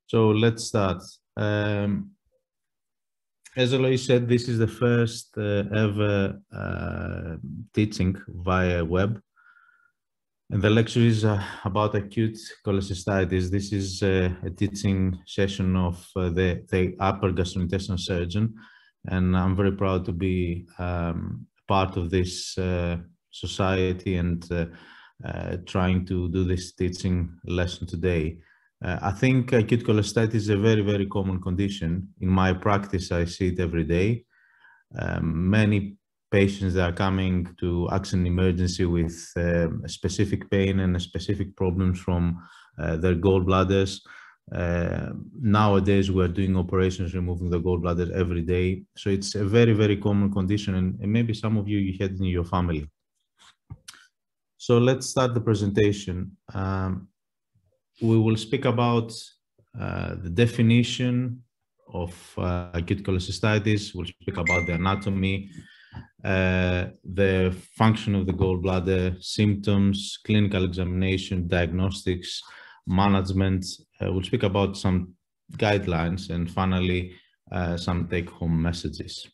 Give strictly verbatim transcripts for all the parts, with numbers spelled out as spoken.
So let's start. Um, as Eloise said, this is the first uh, ever uh, teaching via web. And the lecture is uh, about acute cholecystitis. This is uh, a teaching session of uh, the, the upper gastrointestinal surgeon. And I'm very proud to be um, part of this uh, society and uh, uh, trying to do this teaching lesson today. Uh, I think acute cholecystitis is a very, very common condition. In my practice, I see it every day. Um, many patients that are coming to accident emergency with uh, specific pain and specific problems from uh, their gallbladders. Uh, nowadays, we're doing operations removing the gallbladder every day. So it's a very, very common condition, and, and maybe some of you, you had it in your family. So let's start the presentation. Um, we will speak about uh, the definition of uh, acute cholecystitis. We'll speak about the anatomy, uh, the function of the gallbladder, symptoms, clinical examination, diagnostics, management. Uh, we'll speak about some guidelines, and finally, uh, some take-home messages.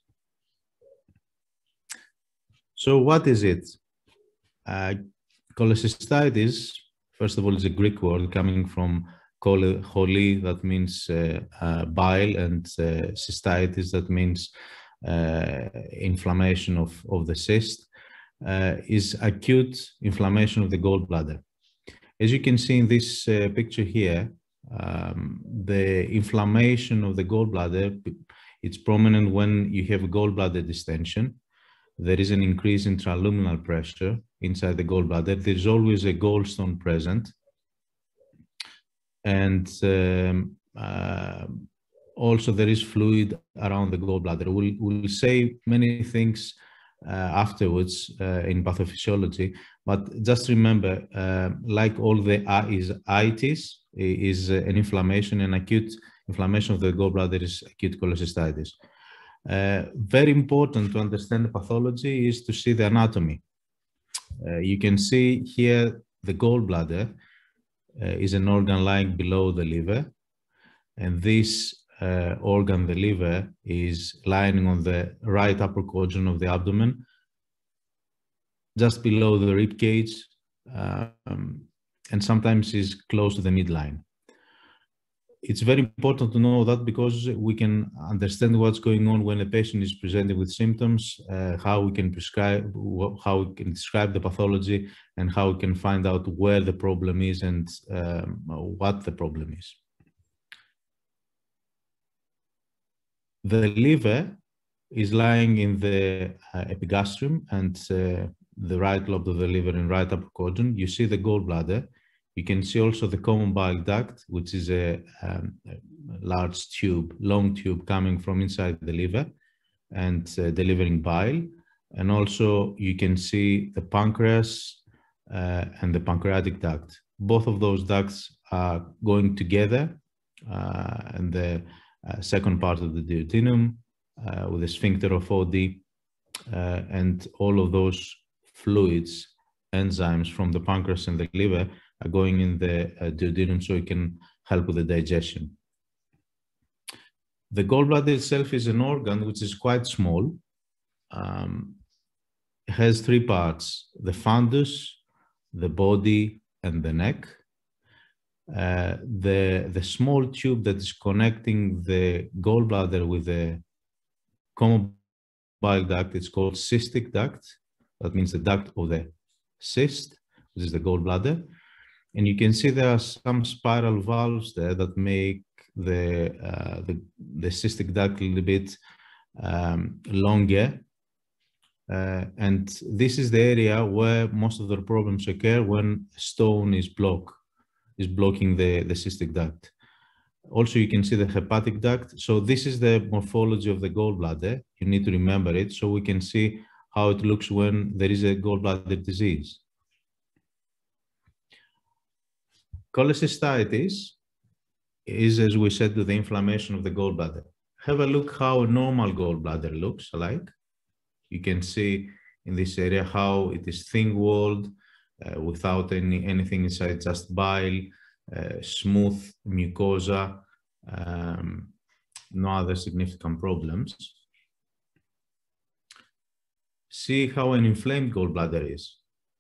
So what is it? Uh, cholecystitis, first of all, is a Greek word coming from chole, that means uh, uh, bile, and uh, cystitis, that means uh, inflammation of, of the cyst, uh, is acute inflammation of the gallbladder. As you can see in this uh, picture here, um, the inflammation of the gallbladder, it's prominent when you have gallbladder distension. There is an increase in intraluminal pressure inside the gallbladder. There's always a gallstone present. And um, uh, also there is fluid around the gallbladder. We'll, we'll say many things uh, afterwards uh, in pathophysiology, but just remember, uh, like all the itis is an inflammation, and acute inflammation of the gallbladder is acute cholecystitis. Uh, very important to understand the pathology is to see the anatomy. Uh, you can see here the gallbladder uh, is an organ lying below the liver, and this uh, organ, the liver, is lying on the right upper quadrant of the abdomen, just below the rib cage, um, and sometimes is close to the midline. It's very important to know that, because we can understand what's going on when a patient is presenting with symptoms, uh, how we can prescribe, how we can describe the pathology, and how we can find out where the problem is and um, what the problem is. The liver is lying in the uh, epigastrium and uh, the right lobe of the liver in right upper quadrant. You see the gallbladder. You can see also the common bile duct, which is a, um, a large tube, long tube coming from inside the liver and uh, delivering bile. And also you can see the pancreas uh, and the pancreatic duct. Both of those ducts are going together, uh, and the uh, second part of the duodenum uh, with the sphincter of O D, uh, and all of those fluids, enzymes from the pancreas and the liver are going in the uh, duodenum, so it can help with the digestion. The gallbladder itself is an organ which is quite small. Um, it has three parts: the fundus, the body, and the neck. Uh, the, the small tube that is connecting the gallbladder with the common bile duct, it's called cystic duct. That means the duct of the cyst, which is the gallbladder. And you can see there are some spiral valves there that make the, uh, the, the cystic duct a little bit um, longer. Uh, and this is the area where most of the problems occur when stone is blocked, is blocking the, the cystic duct. Also, you can see the hepatic duct. So this is the morphology of the gallbladder. You need to remember it so we can see how it looks when there is a gallbladder disease. Cholecystitis is, as we said, the inflammation of the gallbladder. Have a look how a normal gallbladder looks like. You can see in this area how it is thin-walled, uh, without any anything inside, just bile, uh, smooth mucosa, um, no other significant problems. See how an inflamed gallbladder is.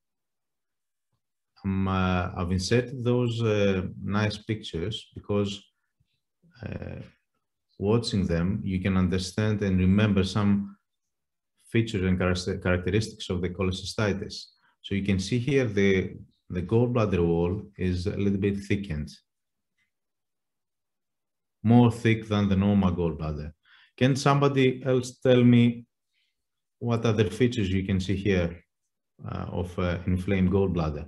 Um, uh, I've inserted those uh, nice pictures because uh, watching them, you can understand and remember some features and characteristics of the cholecystitis. So you can see here the, the gallbladder wall is a little bit thickened, more thick than the normal gallbladder. Can somebody else tell me what other features you can see here uh, of uh, inflamed gallbladder?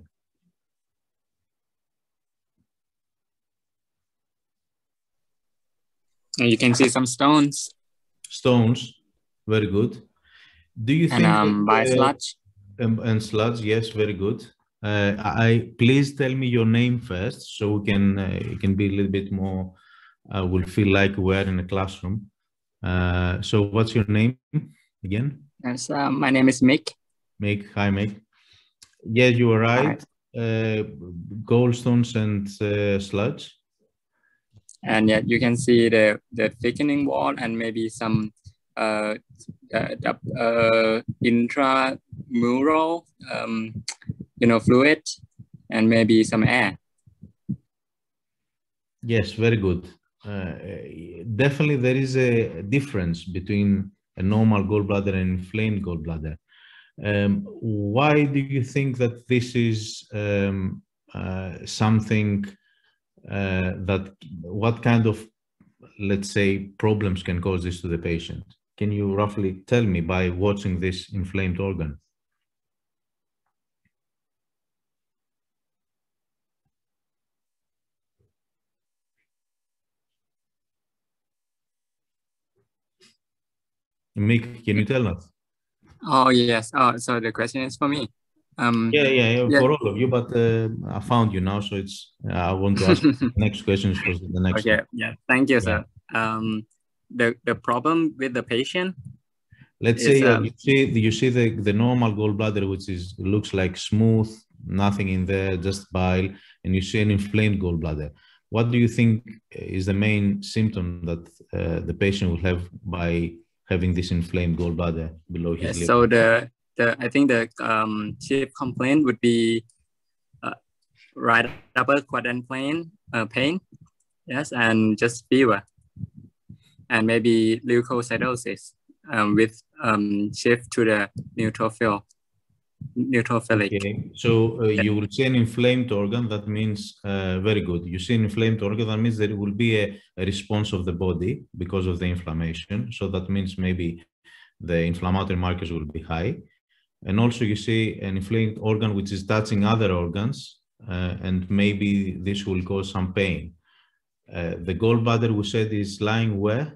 You can see some stones. Stones, very good. Do you and, think um, by that, uh, sludge? Um, and sludge, yes, very good. Uh, I please tell me your name first, so we can uh, it can be a little bit more. Uh, we'll feel like we're in a classroom. Uh, so, what's your name again? Yes, uh, my name is Mick. Mick, hi, Mick. Yeah, you were right. Uh, gallstones and uh, sludge. And yet you can see the the thickening wall and maybe some uh, the, the, uh, intramural um, you know fluid and maybe some air. Yes, very good. Uh, definitely, there is a difference between a normal gallbladder and inflamed gallbladder. Um, why do you think that this is um, uh, something uh, that, what kind of, let's say, problems can cause this to the patient? Can you roughly tell me by watching this inflamed organ? Mick, can you tell us? Oh, yes. Oh, so the question is for me. Um, yeah, yeah, yeah, yeah, for all of you, but uh, I found you now, so it's, uh, I want to ask the next questions for the next Okay, one. yeah, thank you, sir. Yeah. Um, the, the problem with the patient? Let's is, say uh, um, you see, you see the, the normal gallbladder, which is looks like smooth, nothing in there, just bile, and you see an inflamed gallbladder. What do you think is the main symptom that uh, the patient will have by having this inflamed gallbladder below his yes, liver? so the, the I think the um, chief complaint would be uh, right upper quadrant plane uh, pain, yes, and just fever, and maybe leukocytosis um, with um, shift to the neutrophil. Neutrophilic. Okay, so uh, you will see an inflamed organ. That means uh, very good. You see an inflamed organ. That means there will be a, a response of the body because of the inflammation. So that means maybe the inflammatory markers will be high. And also you see an inflamed organ which is touching other organs, uh, and maybe this will cause some pain. Uh, the gallbladder, we said, is lying where?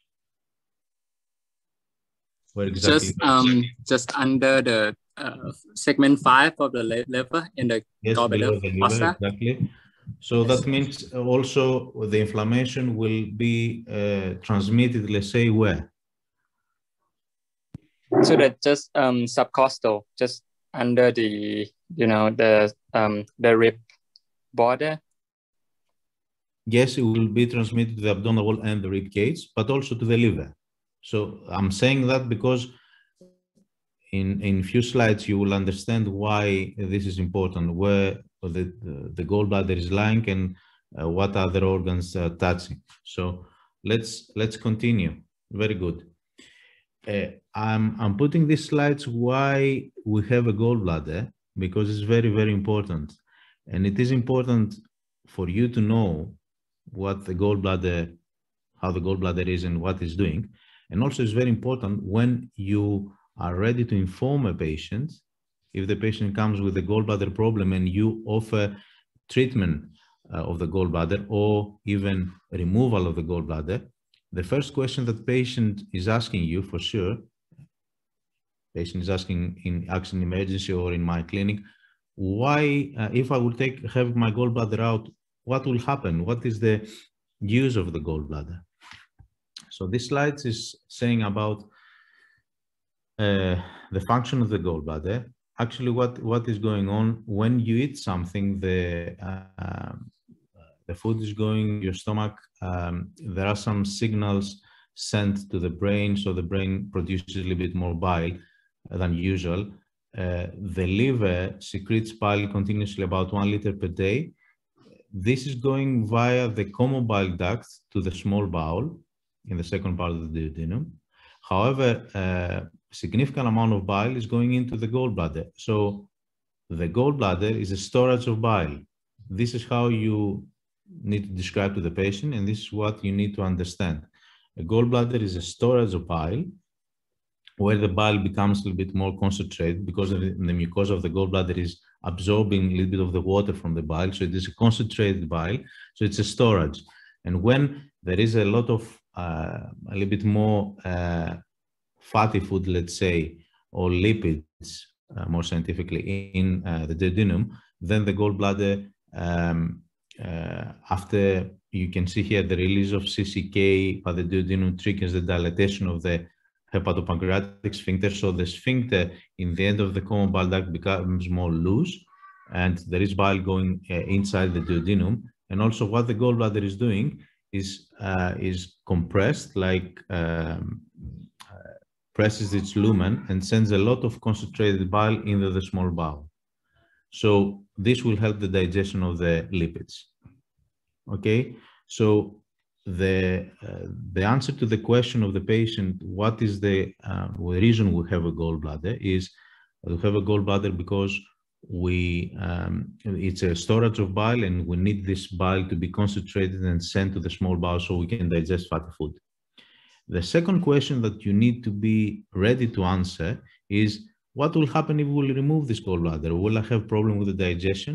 Where exactly? Just um, just under the uh, segment five of the liver in the yes, below the liver, exactly. So that means also the inflammation will be uh, transmitted, let's say, where? So that just um, subcostal, just under the, you know, the um, the rib border. Yes, it will be transmitted to the abdominal wall and the rib cage, but also to the liver. So I'm saying that because in in few slides you will understand why this is important, where the the, the gallbladder is lying and uh, what other organs are touching. So let's let's continue. Very good. Uh, I'm I'm putting these slides why we have a gallbladder, because it's very very important, and it is important for you to know what the gallbladder, how the gallbladder is and what it's doing. And also it's very important when you are ready to inform a patient, if the patient comes with a gallbladder problem and you offer treatment uh, of the gallbladder or even removal of the gallbladder, the first question that patient is asking you, for sure, patient is asking in accident emergency or in my clinic, why, uh, if I will take have my gallbladder out, what will happen? What is the use of the gallbladder? So this slide is saying about uh, the function of the gallbladder. Actually, what, what is going on when you eat something, the, uh, the food is going in your stomach, um, there are some signals sent to the brain, so the brain produces a little bit more bile than usual. Uh, the liver secretes bile continuously, about one liter per day. This is going via the common bile duct to the small bowel in the second part of the duodenum. However, a significant amount of bile is going into the gallbladder. So the gallbladder is a storage of bile. This is how you need to describe to the patient, and this is what you need to understand. A gallbladder is a storage of bile where the bile becomes a little bit more concentrated because of the, the mucosa of the gallbladder is absorbing a little bit of the water from the bile. So it is a concentrated bile. So it's a storage. And when there is a lot of, uh, a little bit more uh, fatty food, let's say, or lipids, uh, more scientifically, in uh, the duodenum, then the gallbladder, um, uh, after you can see here the release of C C K by the duodenum triggers the dilatation of the hepatopancreatic sphincter. So the sphincter in the end of the common bile duct becomes more loose, and there is bile going uh, inside the duodenum. And also what the gallbladder is doing is, uh, is compressed, like um, uh, presses its lumen and sends a lot of concentrated bile into the small bowel. So this will help the digestion of the lipids. Okay, so the uh, the answer to the question of the patient, what is the uh, reason we have a gallbladder, is we have a gallbladder because we um, it's a storage of bile, and we need this bile to be concentrated and sent to the small bowel so we can digest fatty food. The second question that you need to be ready to answer is, what will happen if we remove this gallbladder? Will I have problem with the digestion?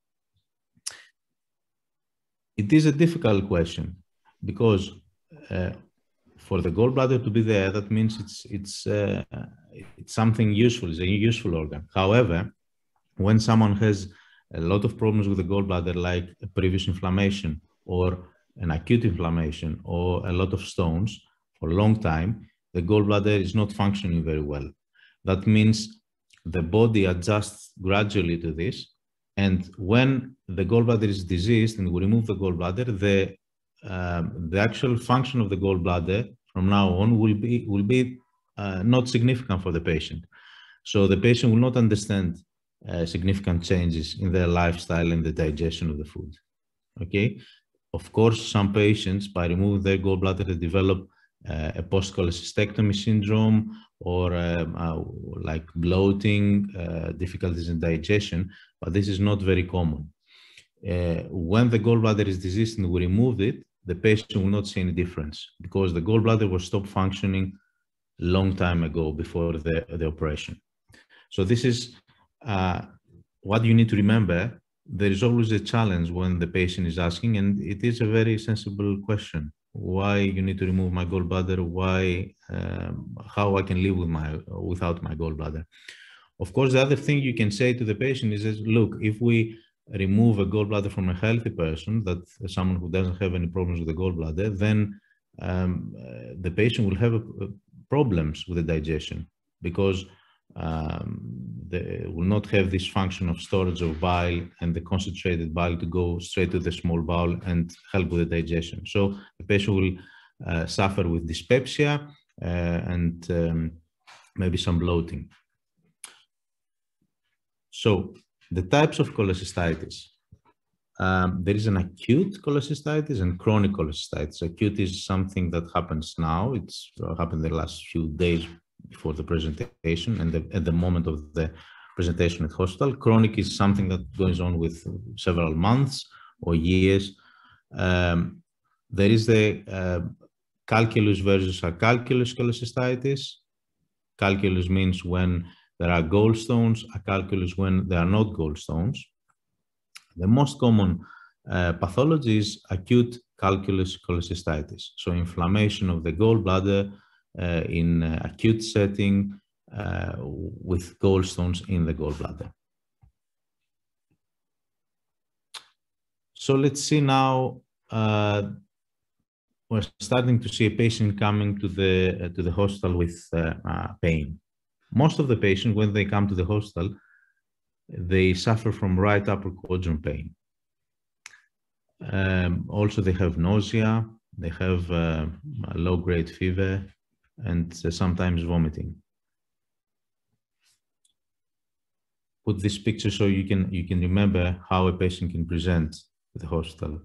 It is a difficult question, because uh, for the gallbladder to be there, that means it's, it's, uh, it's something useful, it's a useful organ. However, when someone has a lot of problems with the gallbladder, like a previous inflammation or an acute inflammation or a lot of stones for a long time, the gallbladder is not functioning very well. That means the body adjusts gradually to this. And when the gallbladder is diseased and we remove the gallbladder, the Um, the actual function of the gallbladder from now on will be, will be uh, not significant for the patient. So the patient will not understand uh, significant changes in their lifestyle and the digestion of the food. Okay. Of course, some patients, by removing their gallbladder, they develop uh, a post-cholecystectomy syndrome, or um, uh, like bloating, uh, difficulties in digestion, but this is not very common. Uh, when the gallbladder is diseased and we remove it, the patient will not see any difference, because the gallbladder was stopped functioning a long time ago before the, the operation. So this is uh, what you need to remember. There is always a challenge when the patient is asking, and it is a very sensible question. Why you need to remove my gallbladder? Why, um, how I can live with my, without my gallbladder? Of course, the other thing you can say to the patient is, is look, if we remove a gallbladder from a healthy person, that someone who doesn't have any problems with the gallbladder, then um, uh, the patient will have a, a problems with the digestion, because um, they will not have this function of storage of bile and the concentrated bile to go straight to the small bowel and help with the digestion. So the patient will uh, suffer with dyspepsia uh, and um, maybe some bloating. So the types of cholecystitis. Um, there is an acute cholecystitis and chronic cholecystitis. Acute is something that happens now. It's uh, happened the last few days before the presentation and the, at the moment of the presentation at hospital. Chronic is something that goes on with several months or years. Um, there is the uh, calculus versus acalculous cholecystitis. Calculus means when there are gallstones, acalculous when there are not gallstones. The most common uh, pathology is acute calculous cholecystitis. So inflammation of the gallbladder uh, in uh, acute setting uh, with gallstones in the gallbladder. So let's see now, uh, we're starting to see a patient coming to the, uh, to the hospital with uh, uh, pain. Most of the patients, when they come to the hospital, they suffer from right upper quadrant pain. Um, also, they have nausea, they have uh, a low-grade fever, and uh, sometimes vomiting. Put this picture so you can you can remember how a patient can present at the hospital.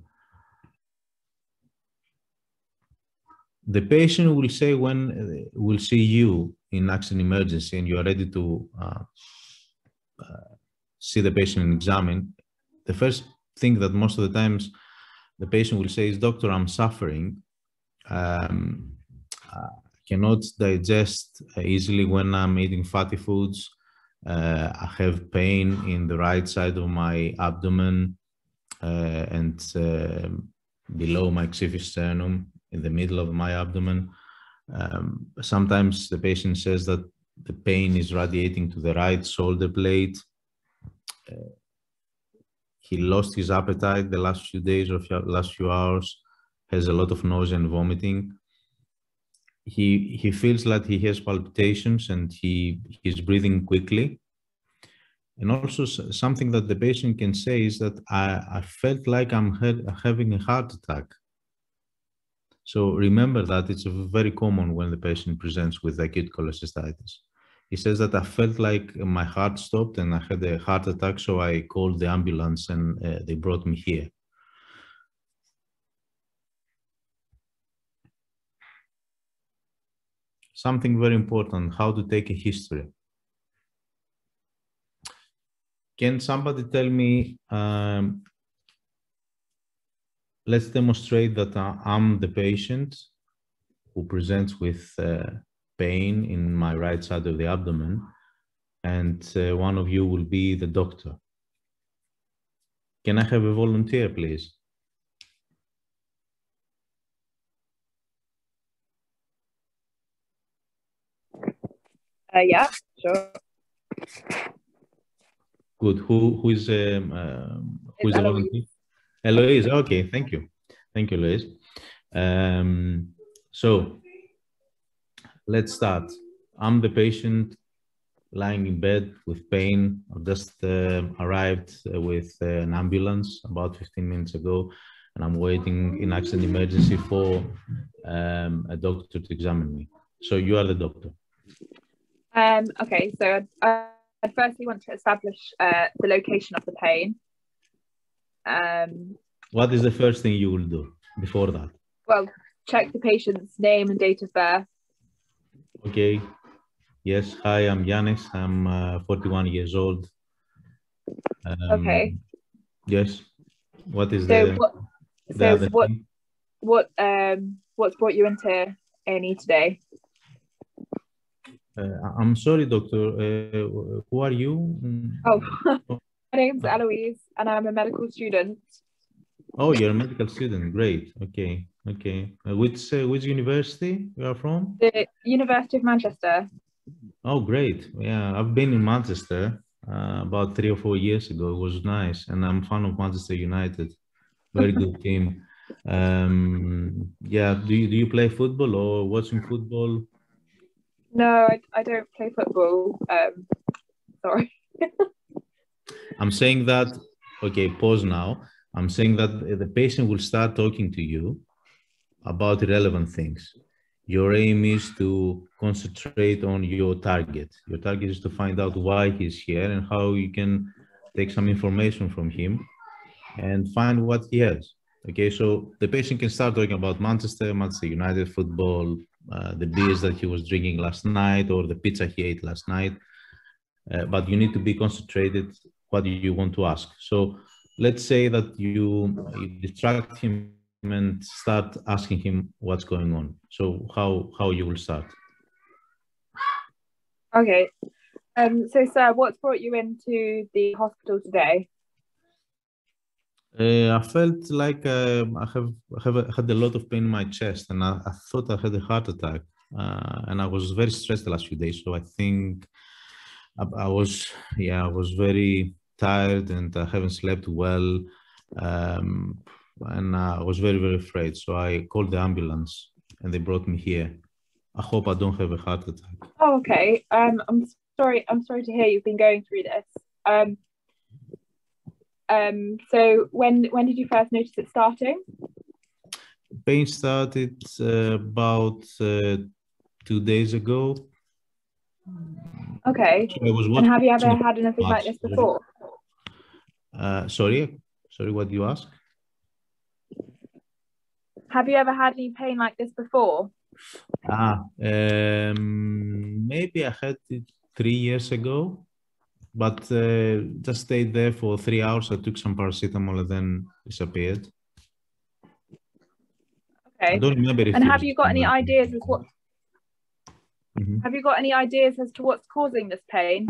The patient will say when uh, will see you in accident emergency and you are ready to uh, uh, see the patient and examine. The first thing that most of the times the patient will say is, "Doctor, I'm suffering. Um, I cannot digest easily when I'm eating fatty foods. Uh, I have pain in the right side of my abdomen uh, and uh, below my xiphisternum, in the middle of my abdomen." Um, sometimes the patient says that the pain is radiating to the right shoulder blade. Uh, he lost his appetite the last few days or last few hours, has a lot of nausea and vomiting. He, he feels like he has palpitations and he, he's breathing quickly. And also something that the patient can say is that I, I felt like I'm having a heart attack. So remember that it's very common when the patient presents with acute cholecystitis. He says that I felt like my heart stopped and I had a heart attack, so I called the ambulance and uh, they brought me here. Something very important, how to take a history. Can somebody tell me, um, let's demonstrate that I'm the patient who presents with uh, pain in my right side of the abdomen, and uh, one of you will be the doctor. Can I have a volunteer, please? Uh, yeah, sure. Good. Who who is um, uh, who is the Eloise. volunteer? Eloise. Okay, thank you, thank you, Eloise. Um, so let's start. I'm the patient lying in bed with pain. I've just uh, arrived with uh, an ambulance about fifteen minutes ago, and I'm waiting in accident emergency for um, a doctor to examine me. So you are the doctor. Um, okay, so I, I firstly want to establish uh, the location of the pain. Um, what is the first thing you will do before that? Well, check the patient's name and date of birth. Okay. Yes. Hi, I'm Yanis. I'm uh, forty-one years old. Um, okay. Yes. What is so the, what, the so other what, thing? What um what's brought you into A and E today? Uh, I'm sorry, doctor. Uh, who are you? Oh, my name's Eloise, and I'm a medical student. Oh, you're a medical student. Great. Okay. Okay. Uh, which uh, which university you are from? The University of Manchester. Oh, great. Yeah, I've been in Manchester uh, about three or four years ago. It was nice, and I'm a fan of Manchester United. Very good team. Um, yeah. Do you do you play football or watching football? No, I, I don't play football. Um, sorry. I'm saying that, okay, pause now. I'm saying that the patient will start talking to you about irrelevant things. Your aim is to concentrate on your target. Your target is to find out why he's here and how you can take some information from him and find what he has. Okay, so the patient can start talking about Manchester, Manchester United football, uh, the beers that he was drinking last night or the pizza he ate last night. Uh, but you need to be concentrated what you want to ask. So let's say that you, you distract him and start asking him what's going on. So how, how you will start? Okay. Um, so, sir, what's brought you into the hospital today? Uh, I felt like uh, I have, have had a lot of pain in my chest, and I, I thought I had a heart attack. Uh, and I was very stressed the last few days. So I think I, I was, yeah, I was very tired and I haven't slept well. Um, and I was very, very afraid. So I called the ambulance and they brought me here. I hope I don't have a heart attack. Oh, okay. Um, I'm sorry. I'm sorry to hear you've been going through this. Um, um, so when when did you first notice it starting? Pain started uh, about uh, two days ago. Okay. So I was And have you ever watching had anything like this before? Uh, sorry, sorry, what do you ask? Have you ever had any pain like this before? Ah, um, maybe I had it three years ago, but uh, just stayed there for three hours. I took some paracetamol and then disappeared. Okay. I don't remember if and it have was you got any similar. ideas as what? Mm-hmm. Have you got any ideas as to what's causing this pain?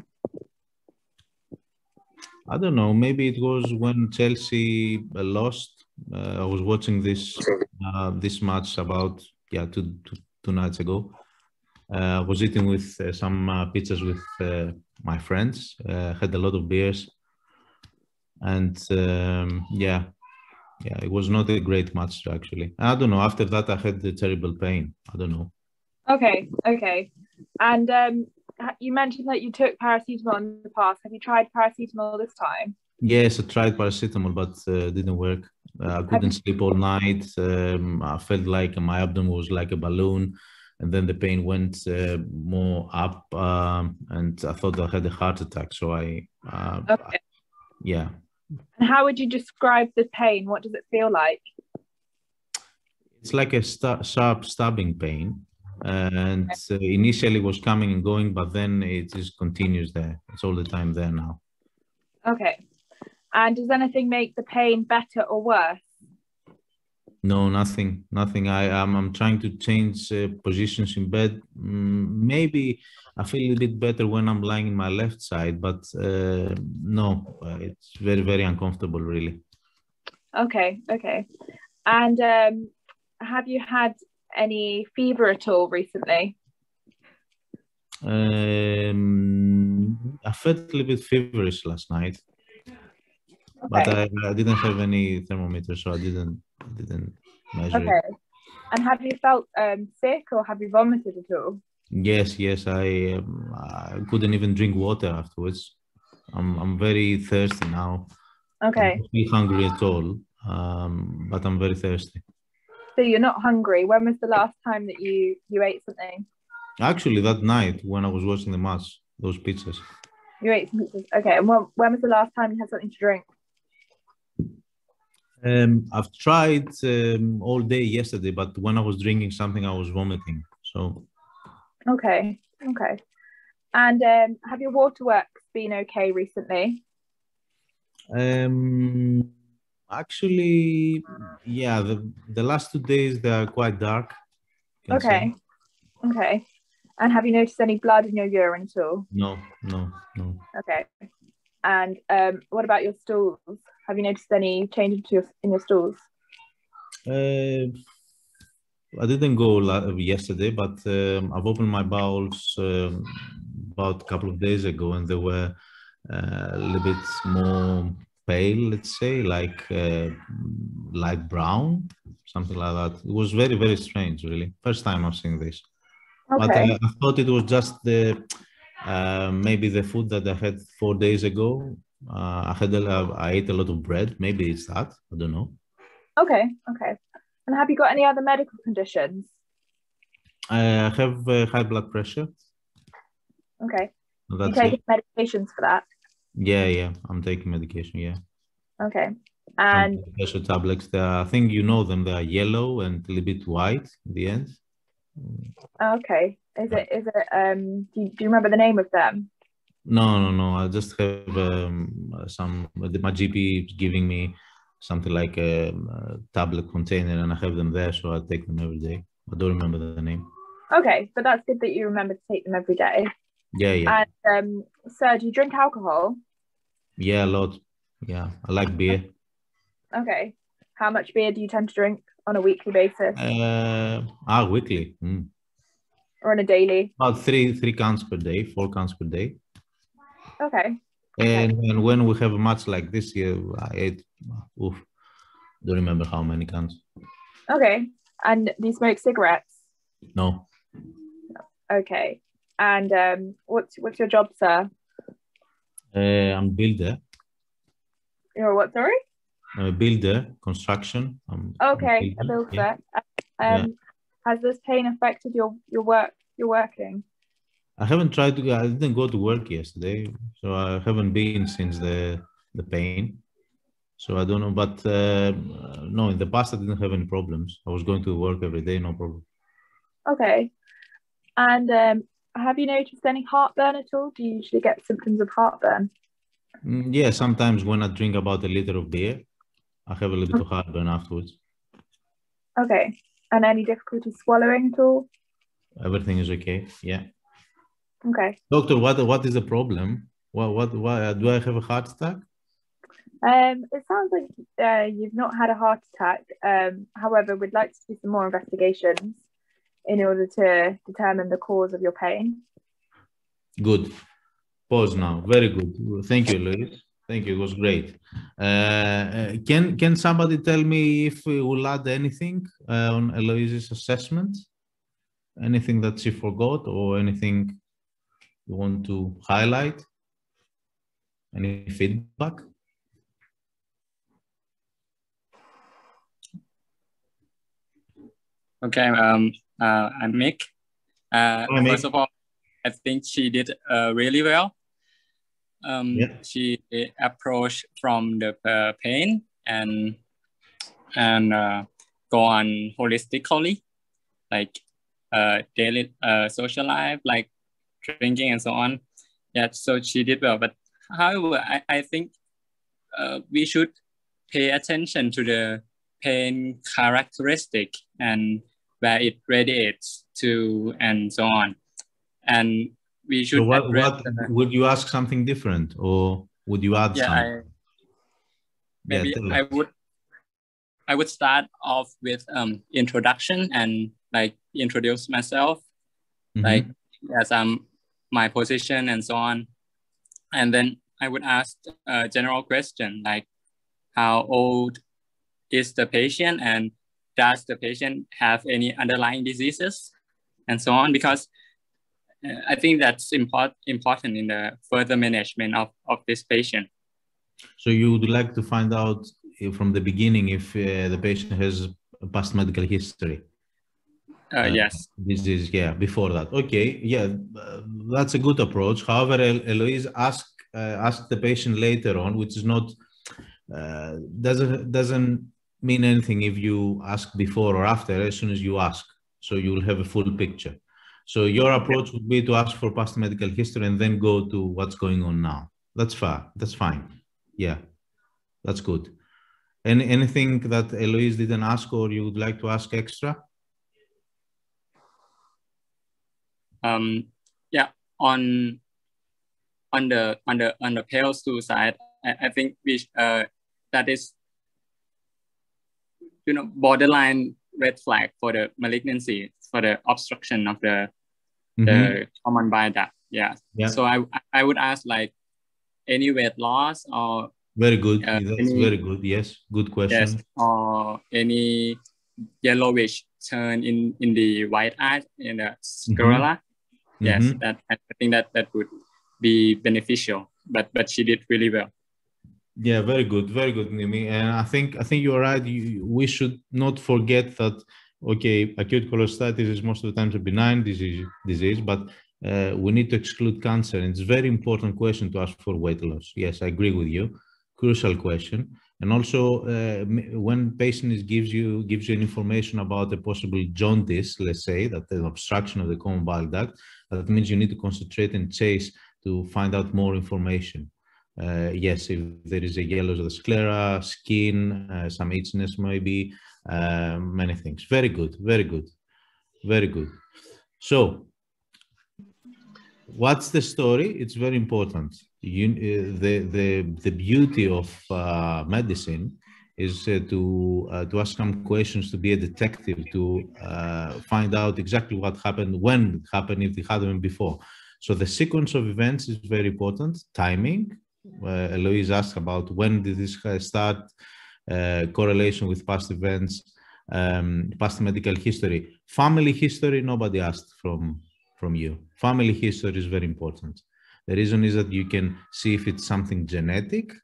I don't know. Maybe it was when Chelsea uh, lost. Uh, I was watching this uh, this match about yeah two, two, two nights ago. Uh, I was eating with uh, some uh, pizzas with uh, my friends. Uh, had a lot of beers, and um, yeah, yeah, it was not a great match actually. I don't know. After that, I had the terrible pain. I don't know. Okay, okay. And um, you mentioned that you took paracetamol in the past. Have you tried paracetamol this time? Yes, I tried paracetamol, but uh, didn't work. Uh, I couldn't sleep all night. Um, I felt like my abdomen was like a balloon, and then the pain went uh, more up, um, and I thought I had a heart attack. So I, uh, Okay. I, yeah. And how would you describe the pain? What does it feel like? It's like a st sharp stabbing pain, and uh, initially it was coming and going, but then it just continues there. It's all the time there now. Okay. And does anything make the pain better or worse? No, nothing, nothing. I am. I'm, I'm trying to change uh, positions in bed. Mm, maybe I feel a bit better when I'm lying in my left side, but uh, no, uh, it's very, very uncomfortable, really. Okay, okay. And um, have you had any fever at all recently? Um, I felt a little bit feverish last night, okay. but I, I didn't have any thermometer, so I didn't didn't measure okay. it. And have you felt um, sick or have you vomited at all? Yes, yes. I um, I couldn't even drink water afterwards. I'm I'm very thirsty now. Okay. I don't feel hungry at all, um, but I'm very thirsty. So you're not hungry. When was the last time that you you ate something? Actually, that night when I was watching the match, those pizzas. You ate some pizzas. Okay. And when, when was the last time you had something to drink? Um, I've tried um, all day yesterday, but when I was drinking something, I was vomiting. So. Okay. Okay. And um, have your waterworks been okay recently? Um, actually, yeah. The the last two days they are quite dark. Okay. Say. Okay. And have you noticed any blood in your urine at all? No, no, no. Okay. And um, what about your stools? Have you noticed any changes to your, in your stools? Uh, I didn't go yesterday, but um, I've opened my bowels um, about a couple of days ago, and they were uh, a little bit more pale, let's say, like uh, light brown, something like that. It was very, very strange, really. First time I've seen this. Okay. But uh, I thought it was just the uh, maybe the food that I had four days ago. Uh, I had a, I ate a lot of bread. Maybe it's that. I don't know. Okay. Okay. And have you got any other medical conditions? I have uh, high blood pressure. Okay. That's you taking it. medications for that? Yeah, yeah. I'm taking medication, yeah. Okay. And blood pressure tablets, they are, I think you know them, they are yellow and a little bit white at the end. Okay. Is it, is it, um, do you, do you remember the name of them? No, no, no. I just have um, some, my G P is giving me something like a, a tablet container and I have them there, so I take them every day. I don't remember the name. Okay, but that's good that you remember to take them every day. Yeah, yeah. And um, sir, do you drink alcohol? Yeah, a lot. Yeah, I like beer. Okay. How much beer do you tend to drink on a weekly basis? Uh, ah, weekly. Mm. Or on a daily? About three, three cans per day, four cans per day. Okay. And, okay. and when we have a match like this year, I ate, oof, don't remember how many cans. Okay. And do you smoke cigarettes? No. Okay. And um, what's what's your job, sir? Uh, I'm builder. you're what, sorry? I'm a builder, construction. I'm, Okay, I'm a builder. yeah. Um, Yeah. has this pain affected your your work? You're working. I haven't tried to. I didn't go to work yesterday, so I haven't been since the the pain. So I don't know, but uh, no, in the past I didn't have any problems. I was going to work every day, no problem. Okay. And um, have you noticed any heartburn at all? Do you usually get symptoms of heartburn? Mm, yeah, sometimes when I drink about a liter of beer, I have a little bit of heartburn afterwards. Okay. And any difficulty swallowing at all? Everything is okay. Yeah. Okay. Doctor, what what is the problem? What what why do I have a heart attack? Um, it sounds like uh, you've not had a heart attack. Um, however, we'd like to do some more investigations in order to determine the cause of your pain. Good. Pause now. Very good. Thank you, Luis. Thank you. It was great. Uh, can can somebody tell me if we will add anything uh, on Eloise's assessment? Anything that she forgot or anything you want to highlight? Any feedback? Okay, um, uh, I'm Mick. Uh, Hi, Mick. First of all, I think she did uh, really well. Um, Yeah. She approached from the uh, pain and and uh, go on holistically, like uh, daily uh, social life, like drinking and so on. Yeah, so she did well. But however, I, I think uh, we should pay attention to the pain characteristic and where it radiates to and so on. And we should So what, address what the, would you ask something different or would you add yeah, something? I, maybe Yeah, tell I us. would I would start off with um introduction and like introduce myself, Mm-hmm. like as I'm my position and so on. And then I would ask a general question like how old is the patient and does the patient have any underlying diseases and so on, because uh, I think that's import, important in the further management of, of this patient. So you would like to find out if, from the beginning if uh, the patient has a past medical history? Uh, Uh, yes. Disease, yeah, before that. Okay, yeah, uh, that's a good approach. However, El- Eloise asked uh, asked the patient later on, which is not uh, doesn't doesn't mean anything if you ask before or after. As soon as you ask, so you will have a full picture. So your approach would be to ask for past medical history and then go to what's going on now. That's fine. That's fine. Yeah, that's good. Any anything that Eloise didn't ask or you would like to ask extra? Um, yeah, on on the on the on the pale stool side, I, I think we uh that is you know borderline red flag for the malignancy, for the obstruction of the mm-hmm. the common bile duct. Yeah. yeah. So I I would ask like any weight loss or very good. Uh, That's any, very good. Yes, good question. Yes, or any yellowish turn in in the white eye in the sclerola. Mm-hmm. Yes, mm-hmm. that I think that that would be beneficial. But but she did really well. Yeah, very good, very good, Nimi. And I think I think you're right. You, we should not forget that. Okay, acute cholestasis is most of the time a benign disease, disease, but uh, we need to exclude cancer. And it's a very important question to ask for weight loss. Yes, I agree with you. Crucial question. And also, uh, when patient is, gives you gives you information about a possible jaundice, let's say that an obstruction of the common bile duct, that means you need to concentrate and chase to find out more information. Uh, yes, if there is a yellow of the sclera, skin, uh, some itchiness maybe, uh, many things. Very good, very good, very good. So, what's the story? It's very important. You, uh, the, the, the beauty of uh, medicine is uh, to, uh, to ask some questions, to be a detective, to uh, find out exactly what happened, when it happened, if it happened before. So the sequence of events is very important. Timing, uh, Eloise asked about when did this start, uh, correlation with past events, um, past medical history. Family history, nobody asked from, from you. Family history is very important. The reason is that you can see if it's something genetic,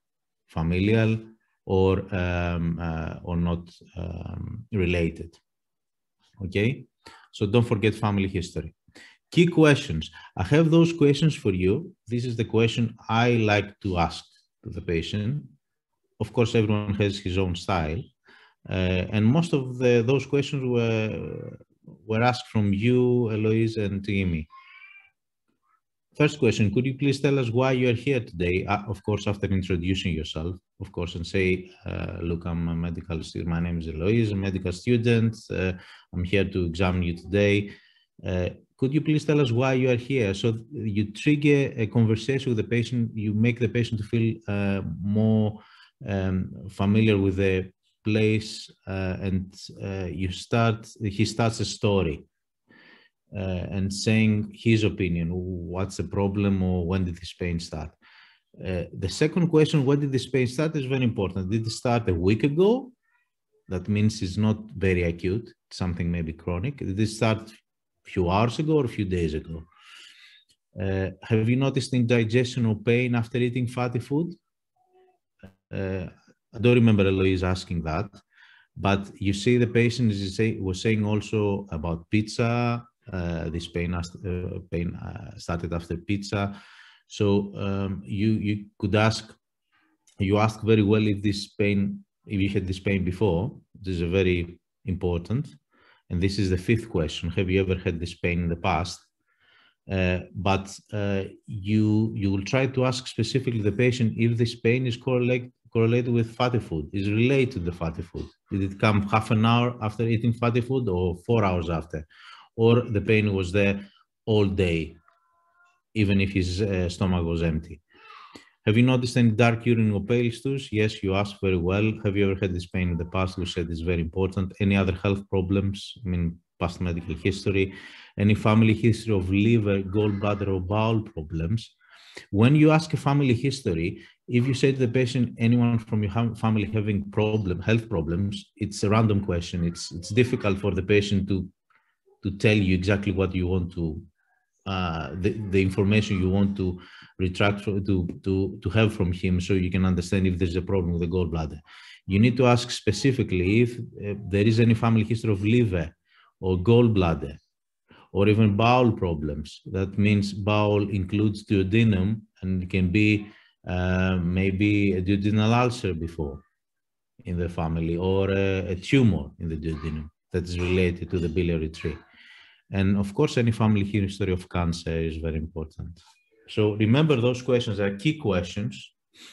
familial or, um, uh, or not um, related. Okay, so don't forget family history. Key questions. I have those questions for you. This is the question I like to ask to the patient. Of course, everyone has his own style. Uh, and most of the, those questions were, were asked from you, Eloise, and Amy. First question, could you please tell us why you are here today? Uh, of course, after introducing yourself, of course, and say, uh, look, I'm a medical student. My name is Eloise, a medical student. Uh, I'm here to examine you today. Uh, could you please tell us why you are here? So you trigger a conversation with the patient, you make the patient feel uh, more um, familiar with the place, uh, and uh, you start, he starts a story. Uh, and saying his opinion, what's the problem or when did this pain start? Uh, the second question, when did this pain start, is very important. Did it start a week ago? That means it's not very acute, something maybe chronic. Did it start a few hours ago or a few days ago? Uh, have you noticed indigestion or pain after eating fatty food? Uh, I don't remember Eloise asking that, but you see the patient is say, was saying also about pizza. Uh, this pain, uh, pain uh, started after pizza. So um, you, you could ask, you ask very well if this pain, if you had this pain before. This is a very important. And this is the fifth question. Have you ever had this pain in the past? Uh, but uh, you, you will try to ask specifically the patient if this pain is correlate, correlated with fatty food, is related to the fatty food. Did it come half an hour after eating fatty food or four hours after? Or the pain was there all day, even if his uh, stomach was empty. Have you noticed any dark urine or pale stools? Yes, you asked very well. Have you ever had this pain in the past? We said it's very important. Any other health problems? I mean, past medical history. Any family history of liver, gallbladder, or bowel problems? When you ask a family history, if you say to the patient, anyone from your family having problem, health problems, it's a random question. It's, it's difficult for the patient to to tell you exactly what you want to, uh, the, the information you want to retract, from, to, to, to have from him so you can understand if there's a problem with the gallbladder. You need to ask specifically if uh, there is any family history of liver or gallbladder or even bowel problems. That means bowel includes duodenum and it can be uh, maybe a duodenal ulcer before in the family or a, a tumor in the duodenum that is related to the biliary tree. And of course, any family history of cancer is very important. So remember those questions are key questions.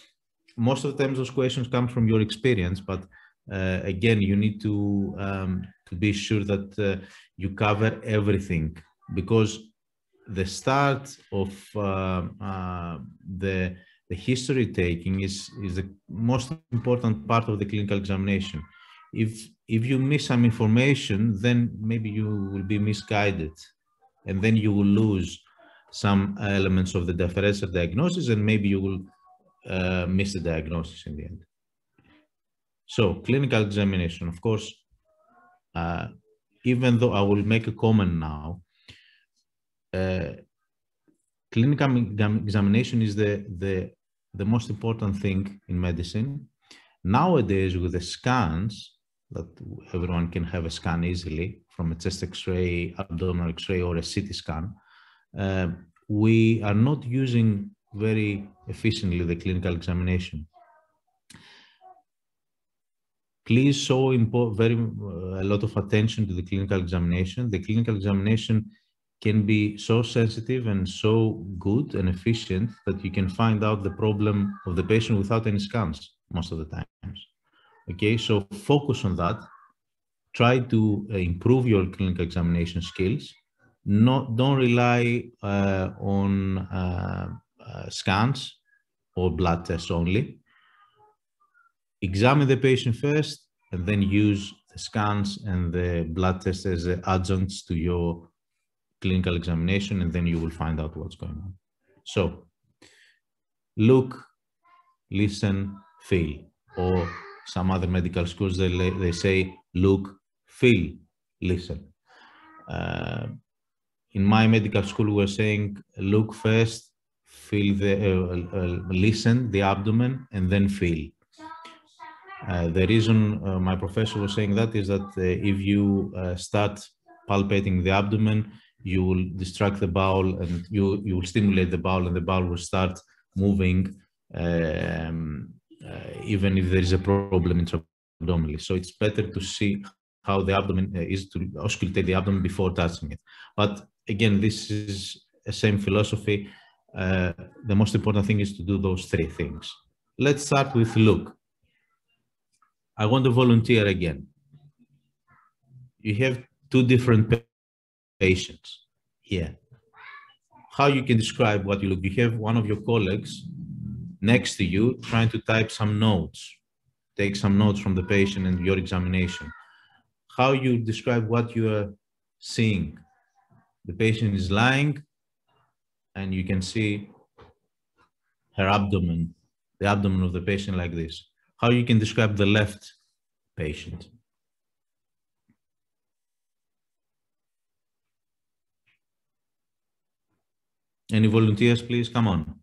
Most of the times those questions come from your experience, but uh, again, you need to, um, to be sure that uh, you cover everything, because the start of uh, uh, the, the history taking is, is the most important part of the clinical examination. If, if you miss some information, then maybe you will be misguided, and then you will lose some elements of the differential diagnosis, and maybe you will uh, miss the diagnosis in the end. So, clinical examination, of course, uh, even though I will make a comment now, uh, clinical examination is the, the, the most important thing in medicine. Nowadays, with the scans, that everyone can have a scan easily from a chest X-ray, abdominal X-ray, or a C T scan. Uh, we are not using very efficiently the clinical examination. Please show very uh, a lot of attention to the clinical examination. The clinical examination can be so sensitive and so good and efficient that you can find out the problem of the patient without any scans most of the times. Okay, so focus on that. Try to uh, improve your clinical examination skills. Not, don't rely uh, on uh, uh, scans or blood tests only. Examine the patient first, and then use the scans and the blood tests as uh, adjuncts to your clinical examination, and then you will find out what's going on. So, look, listen, feel, or some other medical schools, they, they say, look, feel, listen. Uh, in my medical school, we're saying, look first, feel the, uh, uh, listen the abdomen, and then feel. Uh, the reason uh, my professor was saying that is that uh, if you uh, start palpating the abdomen, you will distract the bowel, and you, you will stimulate the bowel, and the bowel will start moving um, uh, even if there is a problem intra-abdominally. So it's better to see how the abdomen uh, is, to auscultate the abdomen before touching it. But again, this is the same philosophy. Uh, the most important thing is to do those three things. Let's start with look. I want to volunteer again. You have two different patients here. How you can describe what you look? You have one of your colleagues next to you trying to type some notes, take some notes from the patient and your examination. How you describe what you are seeing? The patient is lying and you can see her abdomen, the abdomen of the patient like this. How you can describe the left patient? Any volunteers, please? Come on.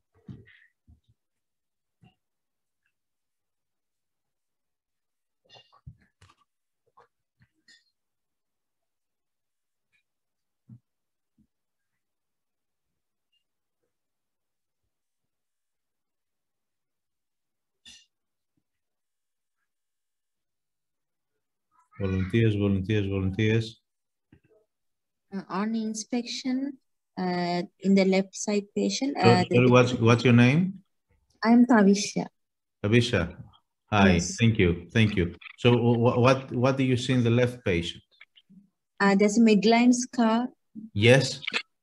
Volunteers, volunteers, volunteers. Uh, on inspection, uh, in the left side patient. So, Uh, sorry, what's, what's your name? I'm Tavisha. Tavisha. Hi, Yes. thank you, thank you. So what, what do you see in the left patient? Uh, there's a midline scar. Yes.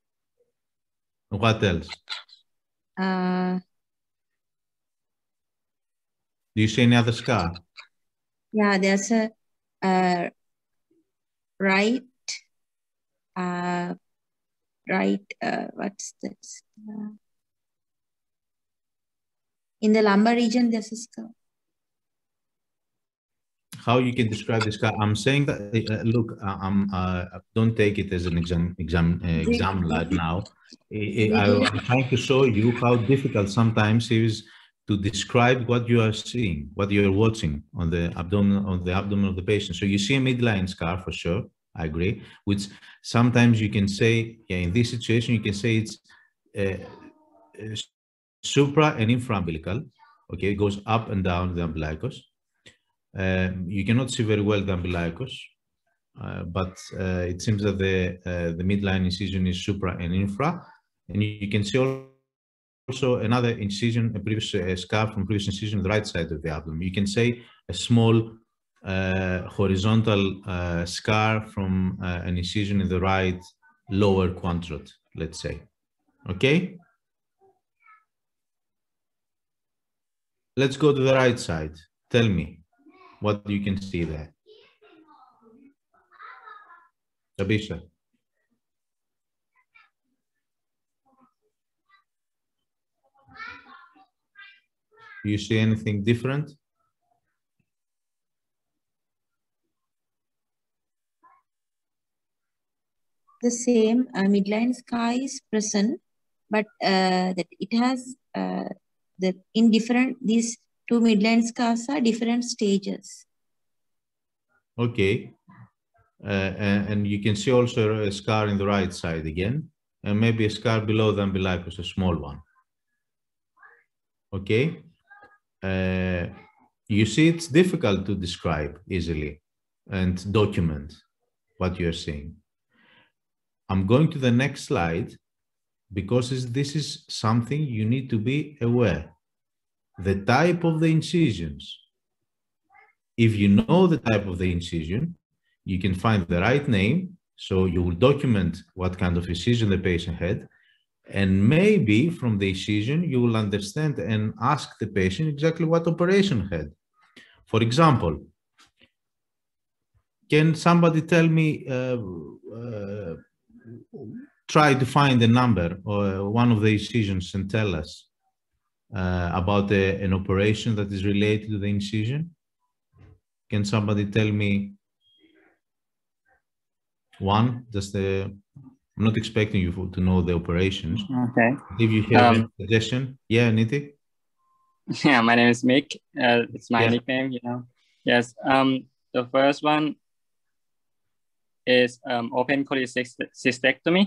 What else? Uh, Do you see any other scar? yeah, there's a uh, right, uh, right, uh, what's that? Uh, in the lumbar region, there's a scar. How you can describe this scar? I'm saying that, uh, look, uh, I'm, uh, don't take it as an exam, exam, uh, exam lab now. I, I, I'm trying to show you how difficult sometimes it is to describe what you are seeing, what you're watching on the abdomen, on the abdomen of the patient. So you see a midline scar for sure, I agree, which sometimes you can say, yeah, in this situation, you can say it's uh, uh, supra and infraumbilical, okay, it goes up and down the umbilicus. Um, you cannot see very well the umbilicus, uh, but uh, it seems that the, uh, the midline incision is supra and infra, and you, you can see also another incision, a previous uh, scar from previous incision on the right side of the abdomen. You can say a small uh, horizontal uh, scar from uh, an incision in the right lower quadrant, let's say. Okay? Let's go to the right side. Tell me what you can see there. Tavisha. Do you see anything different? The same uh, midline scar is present, but uh, that it has uh, the in different, these two midline scars are different stages. Okay. Uh, and, and you can see also a scar in the right side again, and maybe a scar below the umbilicus, a small one. Okay. Uh, you see, it's difficult to describe easily and document what you're seeing. I'm going to the next slide because this is something you need to be aware. The type of the incisions. If you know the type of the incision, you can find the right name. So you will document what kind of incision the patient had. And maybe from the incision, you will understand and ask the patient exactly what operation had. For example, can somebody tell me, uh, uh, try to find a number or one of the incisions and tell us uh, about a, an operation that is related to the incision? Can somebody tell me one, just a I'm not expecting you for, to know the operations. Okay. If you have Um, a suggestion, yeah, Niti? Yeah, my name is Mick. Uh, it's my Yeah. nickname, you know. Yes. Um, the first one is um, open cholecystectomy.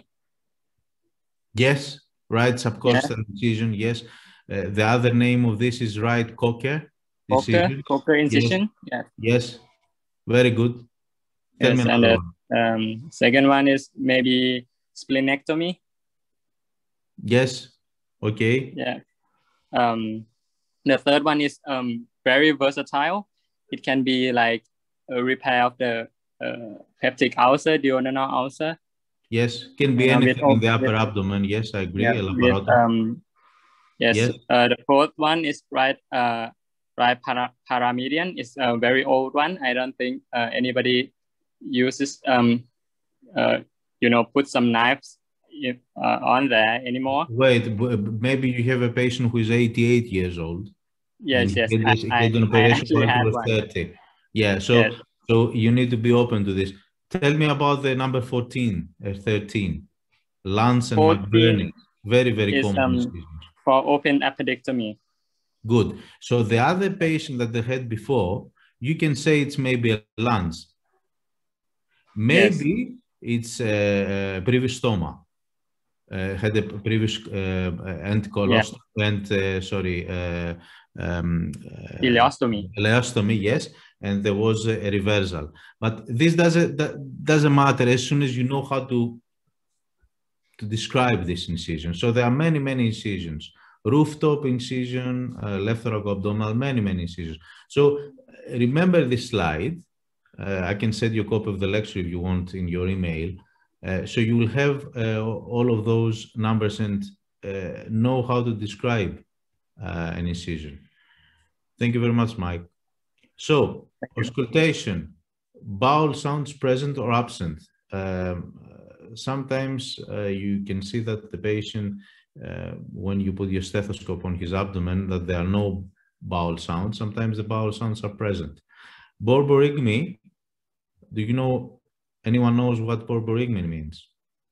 Yes, right subcostal Yeah. incision, yes. Uh, the other name of this is right cocker Cocker, incision. cocker incision. Yes. Yeah. Yes, very good. Tell Yes, me and another the one. um, second one is maybe splenectomy. Yes, okay. Yeah. Um, the third one is um, very versatile. It can be like a repair of the uh, peptic ulcer, duodenal ulcer. Yes, can be You know, anything with, in the upper with, abdomen. Yes, I agree. yeah, with, um, yes. Yes. Uh, the fourth one is right, uh, right para paramedian. It's a very old one. I don't think uh, anybody uses, um, uh, you know, put some knives if, uh, on there anymore. Wait, maybe you have a patient who is eighty-eight years old. Yes, yes. Get, this, I, get an I, I operation actually while had you were one. thirty. Yeah, so Yes. so you need to be open to this. Tell me about the number fourteen, uh, thirteen. Lance and McBurney. Very, very is, common um, incisions. for open appendectomy. Good. So the other patient that they had before, you can say it's maybe a Lance. Maybe yes. it's a, a previous stoma. Uh, had a previous uh, and colostomy yeah. and uh, sorry uh, um, uh, ileostomy. Ileostomy, yes, and there was a, a reversal. But this doesn't that doesn't matter as soon as you know how to to describe this incision. So there are many many incisions: rooftop incision, uh, left thoracoabdominal, many many incisions. So remember this slide. Uh, I can send you a copy of the lecture if you want in your email. Uh, so you will have uh, all of those numbers and uh, know how to describe uh, an incision. Thank you very much, Mike. So, auscultation, bowel sounds present or absent. Um, sometimes uh, you can see that the patient, uh, when you put your stethoscope on his abdomen, that there are no bowel sounds. Sometimes the bowel sounds are present. Borborygmi, do you know, anyone knows what borborygmi means?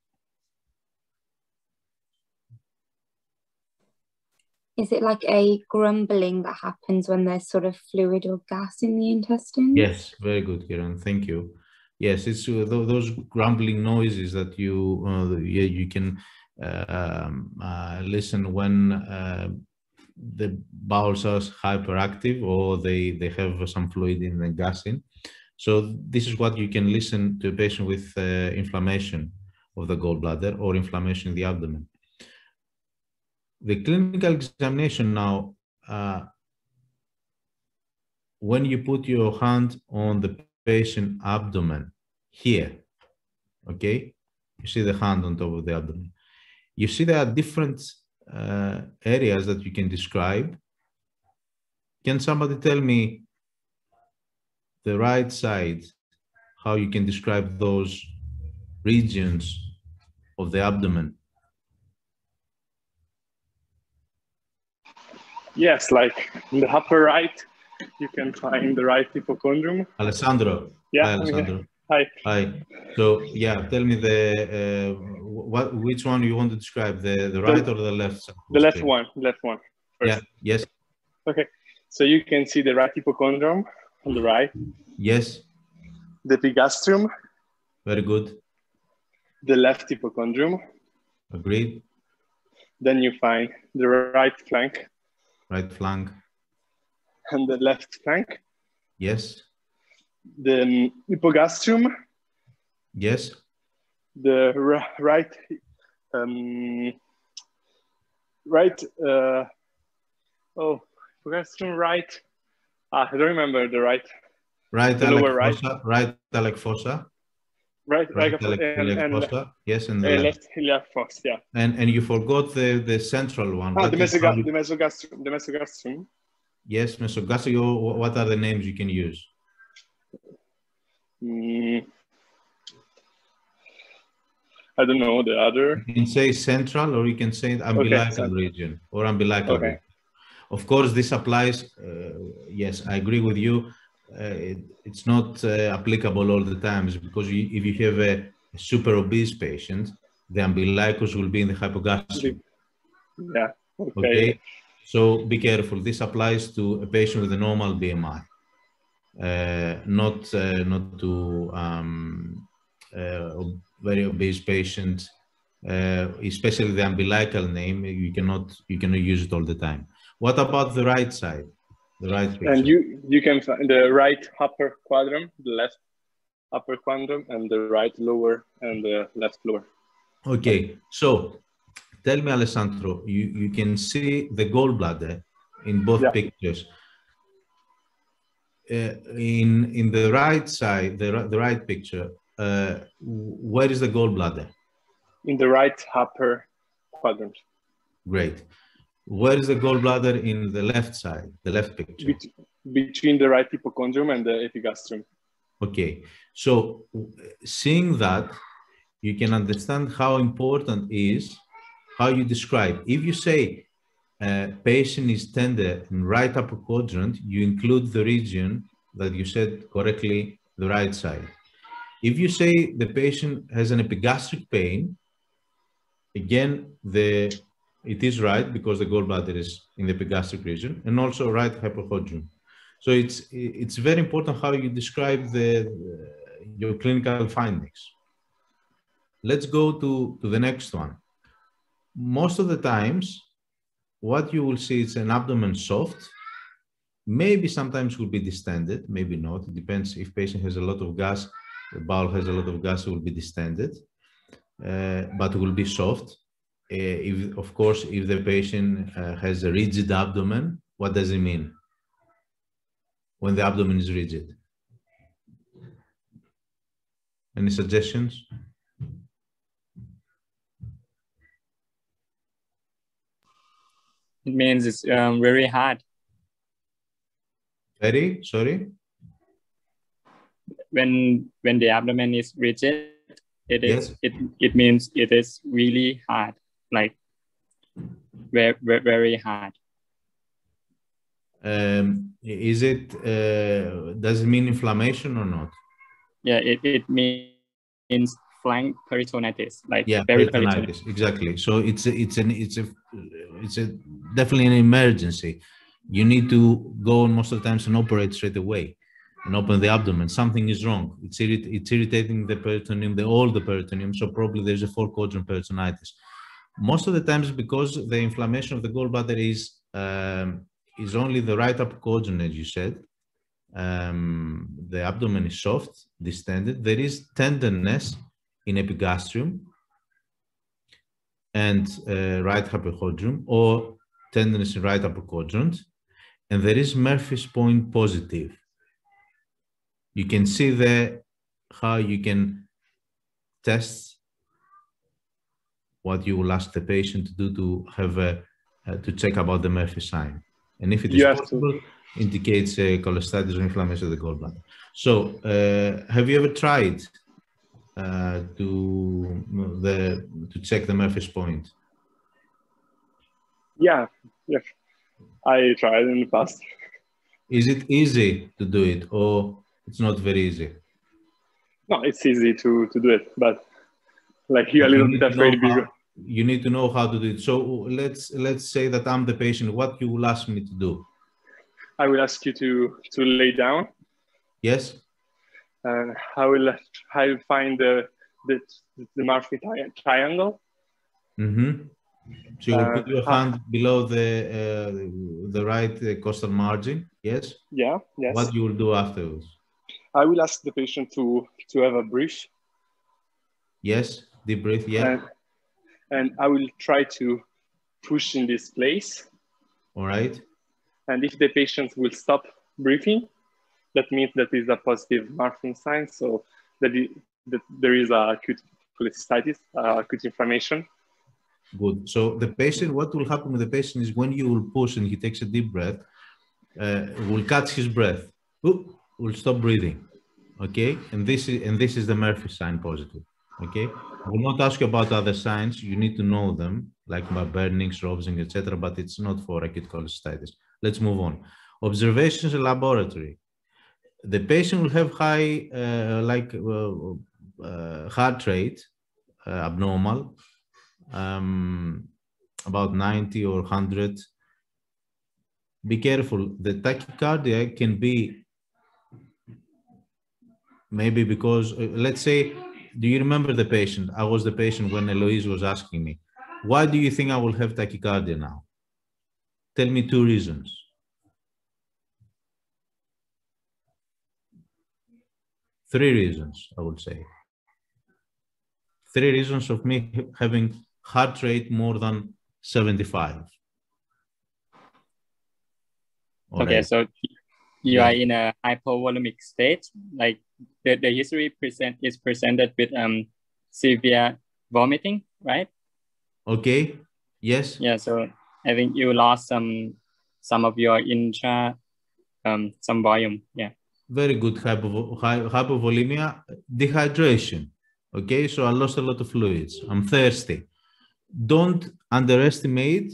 Is it like a grumbling that happens when there's sort of fluid or gas in the intestines? Yes, very good, Kiran. Thank you. Yes, it's uh, th those grumbling noises that you uh, yeah, you can uh, um, uh, listen when uh, the bowels are hyperactive or they they have some fluid in the gas in. So this is what you can listen to a patient with uh, inflammation of the gallbladder or inflammation in the abdomen. The clinical examination now, uh, when you put your hand on the patient abdomen here, okay, you see the hand on top of the abdomen. You see there are different uh, areas that you can describe. Can somebody tell me the right side, how you can describe those regions of the abdomen? Yes, like in the upper right, you can find the right hypochondrium. Alessandro. Yeah, Hi, Alessandro. Hi. Hi. So yeah, tell me the uh, what which one you want to describe, the the right the, or the left? The left one, left one. First. Yeah. Yes. Okay. So you can see the right hypochondrium on the right. Yes. The epigastrium. Very good. The left hypochondrium. Agreed. Then you find the right flank. Right flank. And the left flank. Yes. The um, hypogastrium. Yes. The right, um, right, uh, oh, hypogastrium right. Ah, I don't remember the right. Right, the lower right. Fossa, right, iliac fossa. Right, right, iliac and, and fossa. Yes, and the uh, left. left iliac fossa. Yeah. And and you forgot the the central one. Ah, what the, mesoga you... the mesogastrium. The mesogastrium. Yes, mesogastrium. What are the names you can use? Mm, I don't know the other. You can say central, or you can say umbilical okay, region or umbilical okay. region. Of course, this applies. Uh, yes, I agree with you. Uh, it, it's not uh, applicable all the times because you, if you have a, a super obese patient, the umbilicus will be in the hypogastrium. Yeah, okay. Okay, so be careful. This applies to a patient with a normal B M I, uh, not uh, not to um, uh, very obese patients, uh, especially the umbilical name. You cannot you cannot use it all the time. What about the right side, the right picture? And you you can find the right upper quadrant, the left upper quadrant, and the right lower and the left lower. Okay, so tell me, Alessandro, you, you can see the gallbladder in both Yeah. pictures. Uh, in, in the right side, the, the right picture, uh, where is the gallbladder? In the right upper quadrant. Great. Where is the gallbladder in the left side, the left picture? Bet between the right hypochondrium and the epigastrium. Okay, so seeing that, you can understand how important is how you describe. If you say uh, patient is tender in right upper quadrant, you include the region that you said correctly, the right side. If you say the patient has an epigastric pain, again, the it is right because the gallbladder is in the epigastric region and also right hypochondrium. So it's it's very important how you describe the uh, your clinical findings. Let's go to, to the next one. Most of the times, what you will see is an abdomen soft, maybe sometimes will be distended, maybe not. It depends if patient has a lot of gas, the bowel has a lot of gas, it will be distended, uh, but it will be soft. Uh, if, of course, if the patient uh, has a rigid abdomen, what does it mean when the abdomen is rigid? Any suggestions? It means it's um, very hard. Very, sorry? When when the abdomen is rigid, it is Yes. it it means it is really hard, like very very, very hard. Um, is it, uh, does it mean inflammation or not? Yeah, it, it means flank peritonitis, like Yeah, very peritonitis, exactly. So it's a, it's an it's a it's a definitely an emergency. You need to go most of the times and operate straight away and open the abdomen. Something is wrong. It's irrit it's irritating the peritoneum, the all the peritoneum. So probably there's a four quadrant peritonitis. Most of the times, because the inflammation of the gallbladder is um, is only the right upper quadrant, as you said. Um, the abdomen is soft, distended. There is tenderness in epigastrium and uh, right hypochondrium, or tenderness in right upper quadrant, and there is Murphy's point positive. You can see there how you can test what you will ask the patient to do to have a, uh, to check about the Murphy sign. And if it is Yes. possible, indicates a cholestasis or inflammation of the gallbladder. So, uh, have you ever tried uh, to the to check the Murphy's point? Yeah, yeah. I tried in the past. Is it easy to do it, or it's not very easy? No, it's easy to to do it, but like you're a little You bit need to know afraid. how- Because You need to know how to do it. So let's let's say that I'm the patient. What you will ask me to do? I will ask you to to lay down, Yes. and I will I will find the the, the Murphy tri- triangle. Mm-hmm. So you will Uh, put your uh, hand below the uh, the right uh, costal margin. Yes. Yeah, yes. What you will do afterwards? I will ask the patient to to have a breath, Yes. Deep breath. Yeah. and and I will try to push in this place. All right. And if the patient will stop breathing, that means that is a positive Murphy sign. So that, it, that there is a acute cholecystitis, uh, acute inflammation. Good. So the patient, what will happen with the patient is when you will push and he takes a deep breath, uh, will catch his breath, Oop, will stop breathing. Okay. And this is and this is the Murphy sign positive. Okay. I will not ask you about other signs. You need to know them, like Burnings, Rovsing, et cetera. But it's not for acute cholecystitis. Let's move on. Observations in laboratory. The patient will have high, uh, like uh, uh, heart rate, uh, abnormal, um, about ninety or one hundred. Be careful. The tachycardia can be maybe because, uh, let's say, do you remember the patient? I was the patient when Eloise was asking me, why do you think I will have tachycardia now? Tell me two reasons. Three reasons, I would say. Three reasons of me having heart rate more than seventy-five. Okay, right. so you Yeah. are in a hypovolemic state, like the, the history present is presented with um severe vomiting, right? Okay, yes. Yeah, so I think you lost some some of your intra um some volume. Yeah. Very good. Hypo, hy, hypovolemia, dehydration. Okay, so I lost a lot of fluids. I'm thirsty. Don't underestimate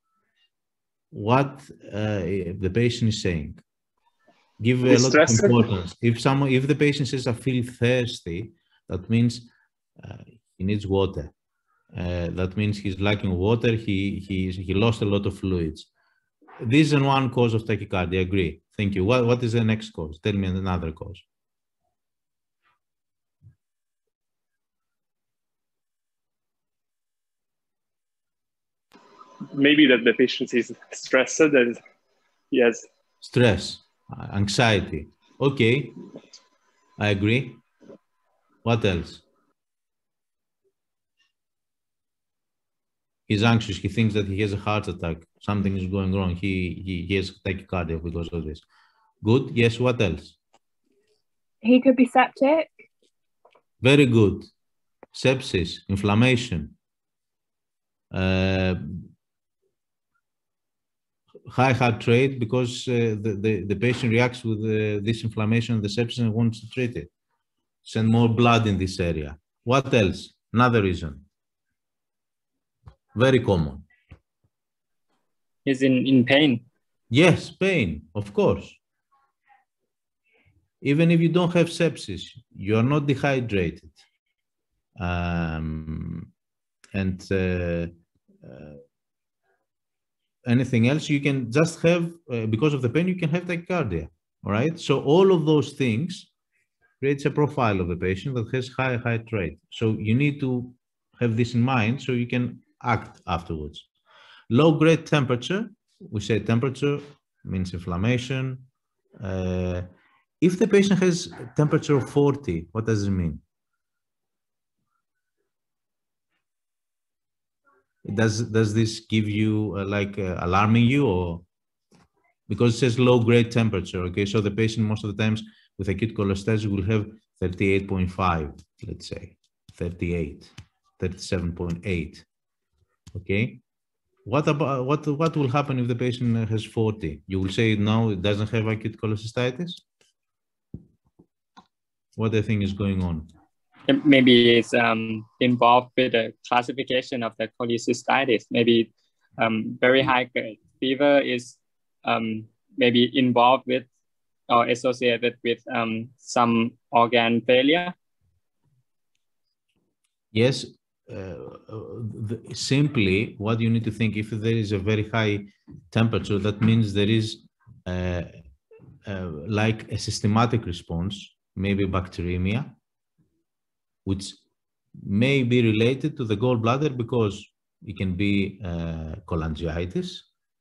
what uh, the patient is saying. Give a lot of importance. If someone, if the patient says, I feel thirsty, that means uh, he needs water. Uh, that means he's lacking water, he, he, he lost a lot of fluids. This is one cause of tachycardia, I agree. Thank you. What, what is the next cause? Tell me another cause. Maybe that the patient is stressed and yes. Stress, anxiety. Okay, I agree. What else? He's anxious. He thinks that he has a heart attack. Something is going wrong. He, he, he has tachycardia because of this. Good. Yes, what else? He could be septic. Very good. Sepsis, inflammation. Uh, high heart rate because uh, the, the, the patient reacts with uh, this inflammation, the sepsis, and wants to treat it. Send more blood in this area. What else? Another reason. Very common. He's in, in pain. Yes, pain, of course. Even if you don't have sepsis, you are not dehydrated. Um, and uh, uh, anything else, you can just have, uh, because of the pain, you can have tachycardia, all right? So all of those things creates a profile of the patient that has high heart rate. So you need to have this in mind so you can act afterwards. Low-grade temperature, we say temperature means inflammation. Uh, if the patient has temperature of forty, what does it mean? Does, does this give you uh, like uh, alarming you, or because it says low-grade temperature, okay? So the patient most of the times with acute cholestasis will have thirty-eight point five, let's say, thirty-eight, thirty-seven point eight, okay? What about, what, what will happen if the patient has forty? You will say, no, it doesn't have acute cholecystitis? What do you think is going on? Maybe it's um, involved with the classification of the cholecystitis. Maybe um, very high grade fever is um, maybe involved with or associated with um, some organ failure. Yes, uh, the, simply what you need to think, if there is a very high temperature, that means there is uh, uh, like a systematic response, maybe bacteremia, which may be related to the gallbladder because it can be uh, cholangitis,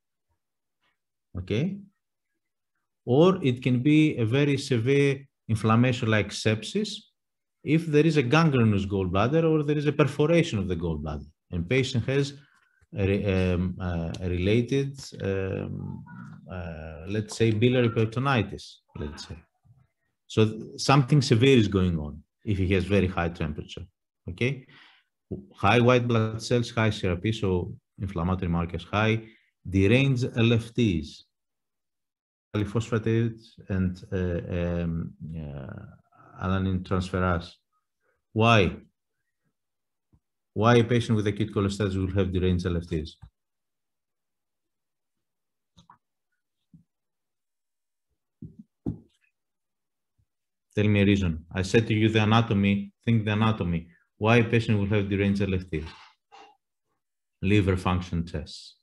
okay? Or it can be a very severe inflammation like sepsis if there is a gangrenous gallbladder or there is a perforation of the gallbladder and patient has a, um, uh, a related, um, uh, let's say, biliary peritonitis, let's say. So something severe is going on if he has very high temperature, okay? High white blood cells, high C R P, so inflammatory markers high, deranged L F Ts, phosphatidyls and uh, um, uh, alanine transferase. Why? Why a patient with acute cholestasis will have deranged L F Ts? Tell me a reason. I said to you the anatomy, think the anatomy. why a patient will have deranged L F T. Liver function tests.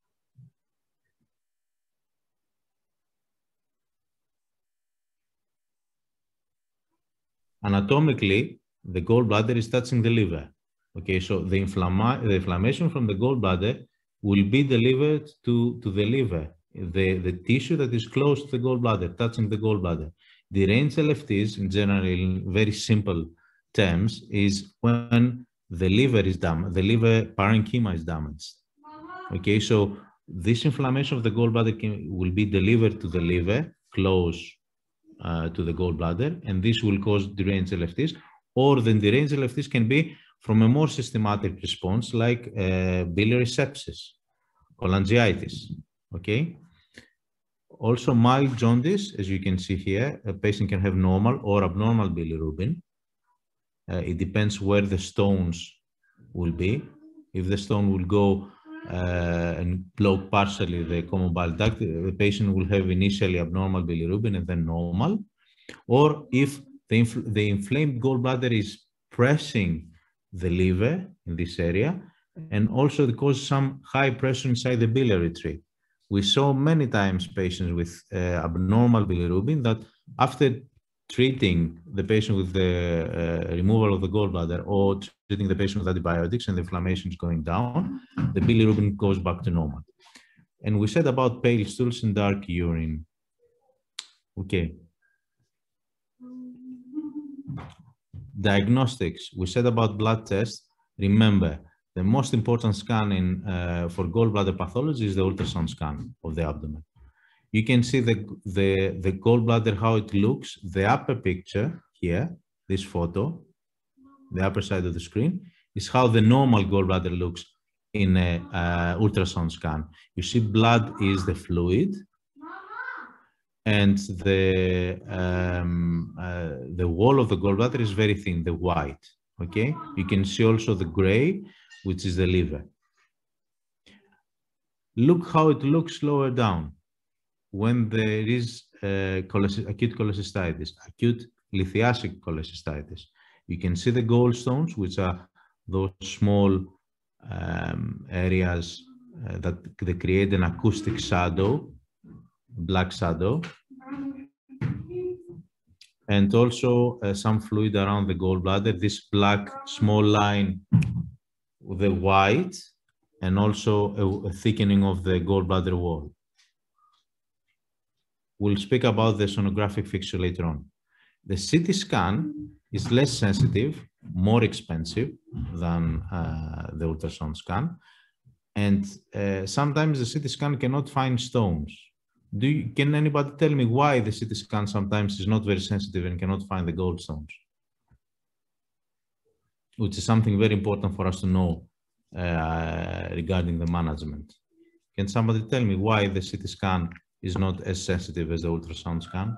Anatomically, the gallbladder is touching the liver. Okay, so the, inflama the inflammation from the gallbladder will be delivered to, to the liver, the, the tissue that is close to the gallbladder, touching the gallbladder. Deranged L F Ts, in general, in very simple terms, is when the liver is damaged, the liver parenchyma is damaged. Okay, so this inflammation of the gallbladder can, will be delivered to the liver, close Uh, to the gallbladder, and this will cause deranged L F Ts, or the deranged L F Ts can be from a more systematic response like uh, biliary sepsis, cholangitis, okay? Also mild jaundice, as you can see here, a patient can have normal or abnormal bilirubin. Uh, it depends where the stones will be. If the stone will go Uh, and block partially the common bile duct, the patient will have initially abnormal bilirubin and then normal. Or if the, inf the inflamed gallbladder is pressing the liver in this area, and also it causes some high pressure inside the biliary tree. We saw many times patients with uh, abnormal bilirubin that after treating the patient with the uh, removal of the gallbladder or treating the patient with antibiotics and the inflammation is going down, the bilirubin goes back to normal. And we said about pale stools and dark urine. Okay. Diagnostics. We said about blood tests. Remember, the most important scan in, uh, for gallbladder pathology is the ultrasound scan of the abdomen. You can see the, the, the gallbladder, how it looks. The upper picture here, this photo, the upper side of the screen, is how the normal gallbladder looks in a uh, ultrasound scan. You see blood is the fluid, and the, um, uh, the wall of the gallbladder is very thin, the white, okay? You can see also the gray, which is the liver. Look how it looks lower down. When there is uh, acute cholecystitis, acute lithiacic cholecystitis, you can see the gallstones, which are those small um, areas uh, that they create an acoustic shadow, black shadow, and also uh, some fluid around the gallbladder, this black small line with the white, and also a, a thickening of the gallbladder wall. We'll speak about the sonographic fixture later on. The C T scan is less sensitive, more expensive than uh, the ultrasound scan. And uh, sometimes the C T scan cannot find stones. Do you, can anybody tell me why the C T scan sometimes is not very sensitive and cannot find the gallstones? Which is something very important for us to know uh, regarding the management. Can somebody tell me why the C T scan is not as sensitive as the ultrasound scan?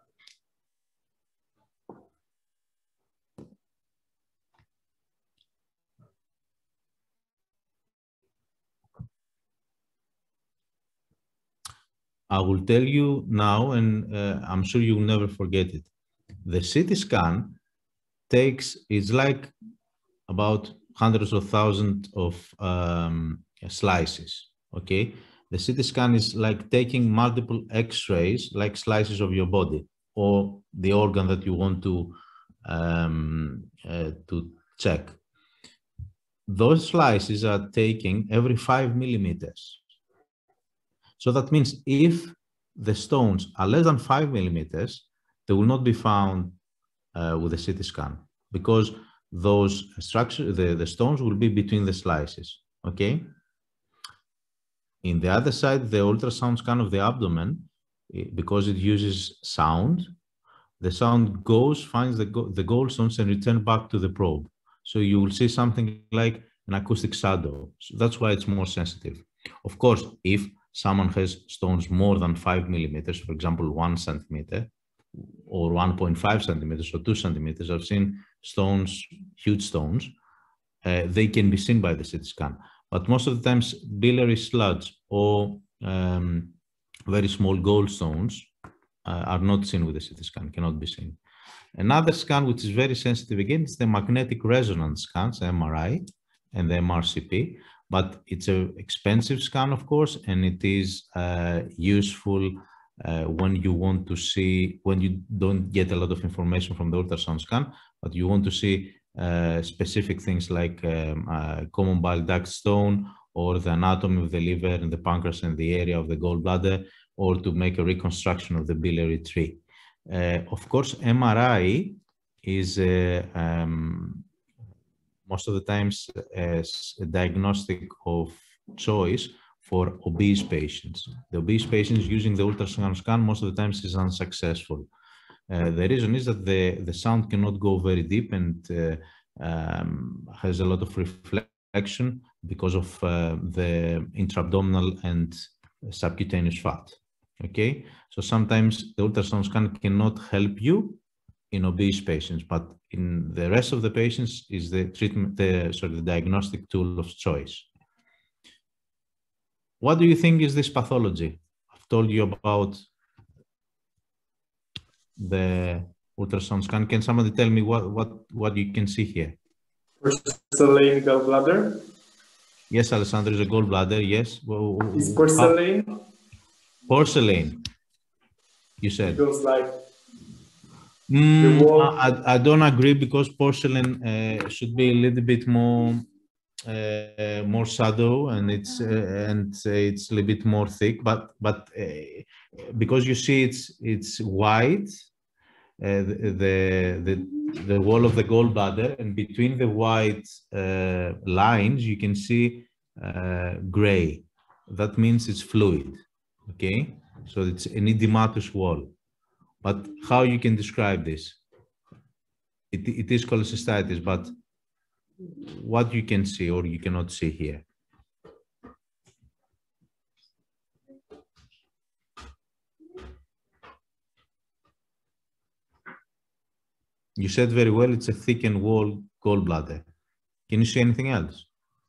I will tell you now, and uh, I'm sure you'll never forget it. The C T scan takes, it's like about hundreds of thousands of um, slices, okay? The C T scan is like taking multiple X-rays, like slices of your body, or the organ that you want to, um, uh, to check. Those slices are taken every five millimeters. So that means if the stones are less than five millimeters, they will not be found uh, with a C T scan, because those structures, the, the stones will be between the slices, okay? In the other side, the ultrasound scan of the abdomen, because it uses sound, the sound goes, finds the, the gallstones and return back to the probe. So you will see something like an acoustic shadow. So that's why it's more sensitive. Of course, if someone has stones more than five millimeters, for example, one centimeter, or one point five centimeters, or two centimeters, I've seen stones, huge stones, uh, they can be seen by the C T scan. But most of the times, biliary sludge or um, very small gallstones uh, are not seen with the C T scan, cannot be seen. Another scan which is very sensitive again is the magnetic resonance scans, M R I, and the M R C P. But it's an expensive scan, of course, and it is uh, useful uh, when you want to see, when you don't get a lot of information from the ultrasound scan, but you want to see uh, specific things like um, uh, common bile duct stone, or the anatomy of the liver and the pancreas and the area of the gallbladder, or to make a reconstruction of the biliary tree. Uh, of course, M R I is uh, um, most of the times as a diagnostic of choice for obese patients. The obese patients using the ultrasound scan most of the times is unsuccessful. Uh, the reason is that the, the sound cannot go very deep and uh, um, has a lot of reflection because of uh, the intra-abdominal and subcutaneous fat. Okay, so sometimes the ultrasound scan cannot help you in obese patients, but in the rest of the patients is the treatment, the sorry, the diagnostic tool of choice. What do you think is this pathology? I've told you about the ultrasound scan. Can somebody tell me what what what you can see here? Porcelain gallbladder. Yes, Alessandro, is a gallbladder. Yes. Well, Is porcelain? uh, porcelain. You said. It goes like. Mm, I, I don't agree, because porcelain uh, should be a little bit more uh, more shadow, and it's uh, and uh, it's a little bit more thick. But but uh, because you see it's it's white, uh, the the the wall of the gallbladder, and between the white uh, lines you can see uh, gray. That means it's fluid. Okay, so it's an edematous wall. But how you can describe this? It, it is cholecystitis, but what you can see or you cannot see here? You said very well, it's a thickened wall gallbladder. Can you see anything else?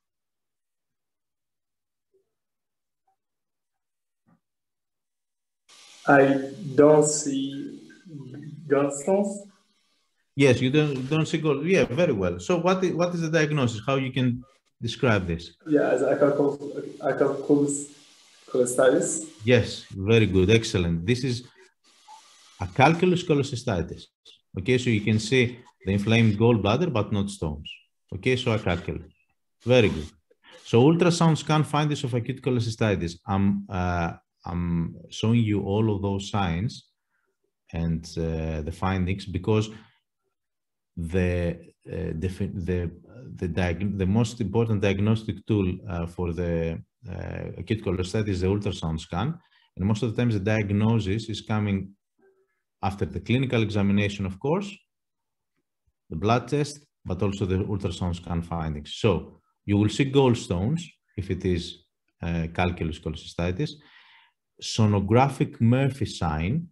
I don't see gallstones. Yes, you don't don't see gall. Yeah, very well. So what is, what is the diagnosis? How you can describe this? Yeah, as I can call I can call cholecystitis. Yes, very good, excellent. This is a calculus cholecystitis. Okay, so you can see the inflamed gallbladder, but not stones. Okay, so a calculus. Very good. So ultrasound scan findings of acute cholecystitis. I'm uh, I'm showing you all of those signs and uh, the findings, because the uh, the the the, diag the most important diagnostic tool uh, for the uh, acute cholecystitis is the ultrasound scan, and most of the times the diagnosis is coming after the clinical examination, of course, the blood test, but also the ultrasound scan findings. So you will see gallstones if it is uh, calculus cholecystitis. Sonographic Murphy sign.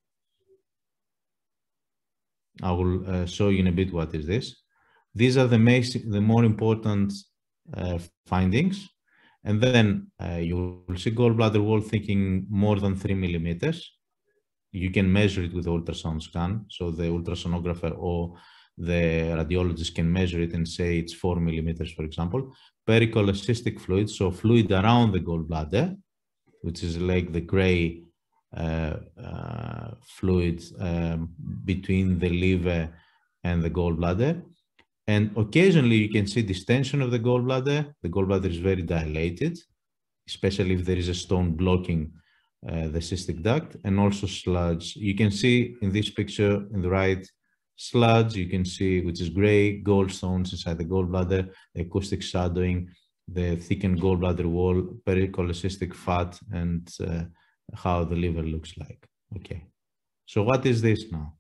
I will uh, show you in a bit what is this. These are the, the more important uh, findings. And then uh, you will see gallbladder wall thickening more than three millimeters. You can measure it with the ultrasound scan. So the ultrasonographer or the radiologist can measure it and say it's four millimeters, for example. Pericholecystic fluid, so fluid around the gallbladder, which is like the gray uh, uh, fluid um, between the liver and the gallbladder. And occasionally you can see distension of the gallbladder. The gallbladder is very dilated, especially if there is a stone blocking uh, the cystic duct, and also sludge. You can see in this picture in the right, sludge, you can see, which is gray, gallstones inside the gallbladder, the acoustic shadowing, the thickened gallbladder wall, pericholecystic fat, and uh, how the liver looks like. Okay, so what is this now?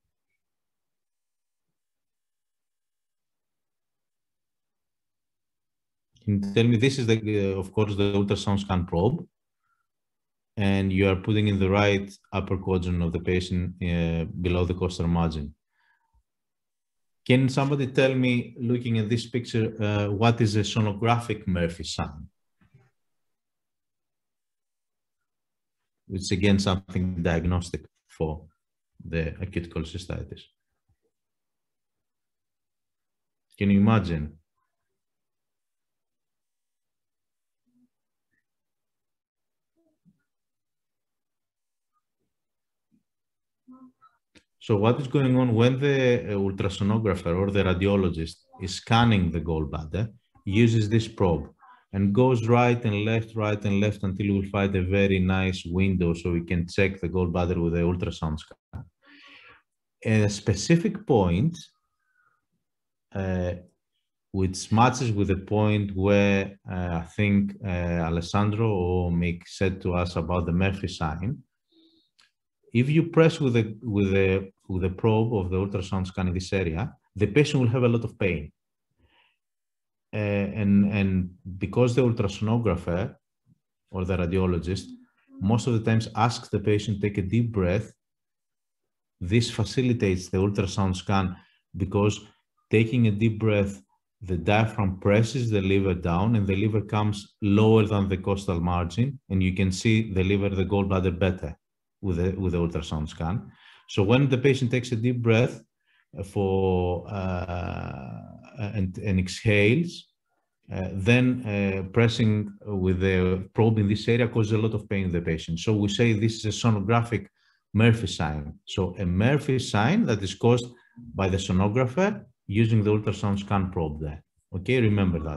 Can you tell me, this is the, uh, of course, the ultrasound scan probe, and you are putting in the right upper quadrant of the patient uh, below the costal margin. Can somebody tell me, looking at this picture, uh, what is a sonographic Murphy sign? It's again something diagnostic for the acute cholecystitis. Can you imagine? So what is going on when the ultrasonographer or the radiologist is scanning the gallbladder, uses this probe and goes right and left, right and left until you will find a very nice window so we can check the gallbladder with the ultrasound scan. At a specific point, uh, which matches with the point where uh, I think uh, Alessandro or Mick said to us about the Murphy sign. If you press with the with the with the probe of the ultrasound scan in this area, the patient will have a lot of pain. Uh, and and because the ultrasonographer or the radiologist most of the times asks the patient to take a deep breath, this facilitates the ultrasound scan because taking a deep breath, the diaphragm presses the liver down and the liver comes lower than the costal margin, and you can see the liver, the gallbladder better with the, with the ultrasound scan. So when the patient takes a deep breath for uh, and, and exhales, uh, then uh, pressing with the probe in this area causes a lot of pain in the patient. So we say this is a sonographic Murphy sign. So a Murphy sign that is caused by the sonographer using the ultrasound scan probe there. Okay, remember that.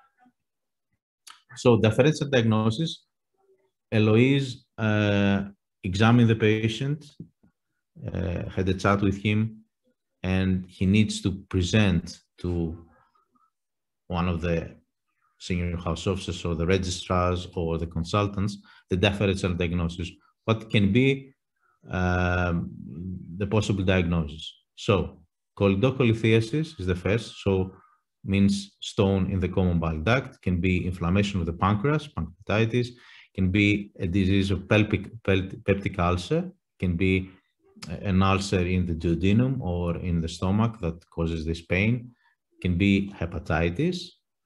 So differential diagnosis, Eloise uh, examined the patient, uh, had a chat with him, and he needs to present to one of the senior house officers or the registrars or the consultants the differential diagnosis, what can be um, the possible diagnosis. So choledocholithesis is the first, so means stone in the common bile duct, can be inflammation of the pancreas, pancreatitis, can be a disease of pelvic, peptic ulcer, can be an ulcer in the duodenum or in the stomach that causes this pain, can be hepatitis,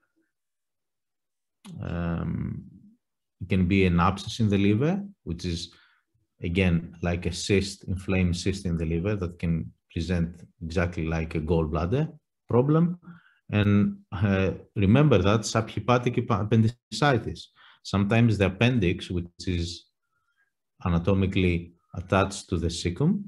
um, it can be an abscess in the liver, which is again like a cyst, inflamed cyst in the liver that can present exactly like a gallbladder problem. And uh, remember that subhepatic appendicitis. Sometimes the appendix, which is anatomically attached to the cecum,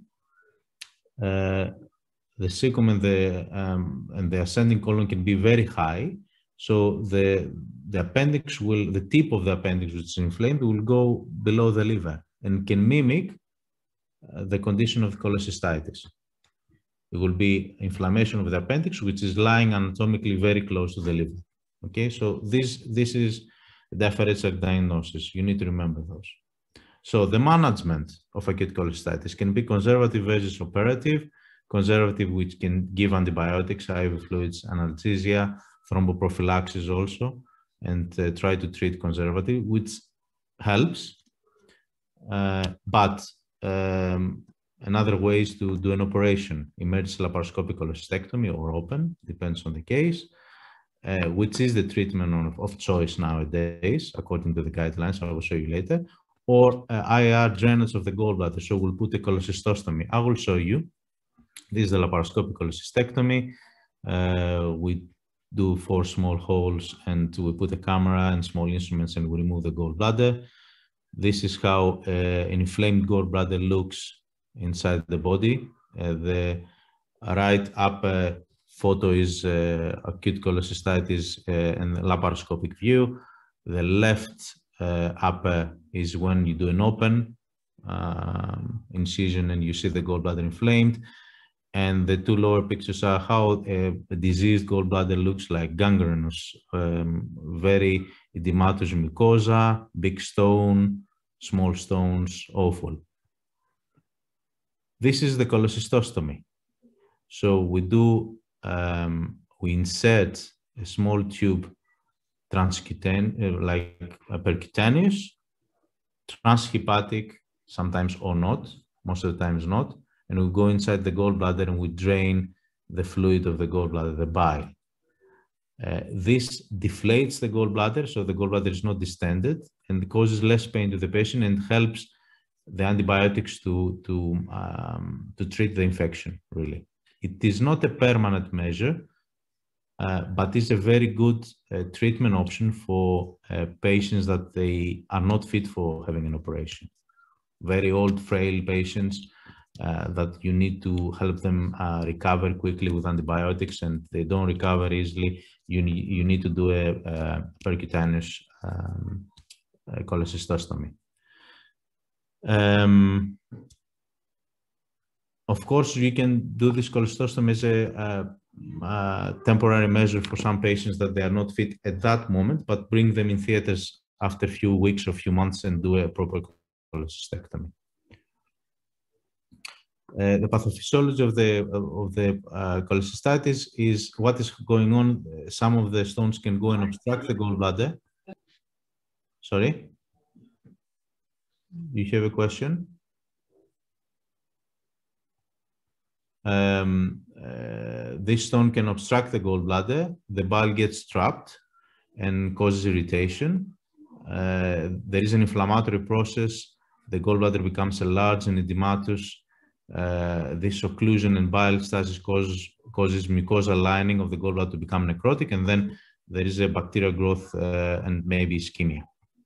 uh, the cecum and the um, and the ascending colon can be very high. So the the appendix will, the tip of the appendix, which is inflamed, will go below the liver and can mimic uh, the condition of cholecystitis. It will be inflammation of the appendix, which is lying anatomically very close to the liver. Okay, so this, this is a differential diagnosis. You need to remember those. So the management of acute cholecystitis can be conservative versus operative. Conservative, which can give antibiotics, I V fluids, analgesia, thromboprophylaxis also, and uh, try to treat conservative, which helps. Uh, but um, another way is to do an operation, emergency laparoscopic cholecystectomy or open, depends on the case, uh, which is the treatment of, of choice nowadays, according to the guidelines I will show you later, or uh, I R drainage of the gallbladder. So we'll put a cholecystostomy. I will show you. This is the laparoscopic cholecystectomy. Uh, we do four small holes and we put a camera and small instruments and we remove the gallbladder. This is how uh, an inflamed gallbladder looks inside the body. Uh, the right upper photo is uh, acute cholecystitis uh, and laparoscopic view. The left uh, upper is when you do an open um, incision and you see the gallbladder inflamed. And the two lower pictures are how a, a diseased gallbladder looks like: gangrenous, um, very edematous mucosa, big stone, small stones, awful. This is the cholecystostomy. So we do, um, we insert a small tube transcutaneous, uh, like a percutaneous, transhepatic, sometimes or not, most of the times not. And we go inside the gallbladder and we drain the fluid of the gallbladder, the bile. Uh, this deflates the gallbladder, so the gallbladder is not distended and causes less pain to the patient and helps the antibiotics to, to, um, to treat the infection, really. It is not a permanent measure. uh, but it's a very good uh, treatment option for uh, patients that they are not fit for having an operation. Very old, frail patients uh, that you need to help them uh, recover quickly with antibiotics, and they don't recover easily. You need, you need to do a, a percutaneous um, a cholecystostomy. Um, of course, you can do this cholecystostomy as a, a, a temporary measure for some patients that they are not fit at that moment, but bring them in theaters after a few weeks or few months and do a proper cholecystectomy. Uh, the pathophysiology of the of the uh, cholecystitis is what is going on. Some of the stones can go and obstruct the gallbladder. Sorry, you have a question? Um, uh, this stone can obstruct the gallbladder. The bile gets trapped and causes irritation. Uh, there is an inflammatory process. The gallbladder becomes enlarged and edematous. Uh, this occlusion and bile stasis causes, causes mucosal lining of the gallbladder to become necrotic, and then there is a bacterial growth uh, and maybe ischemia.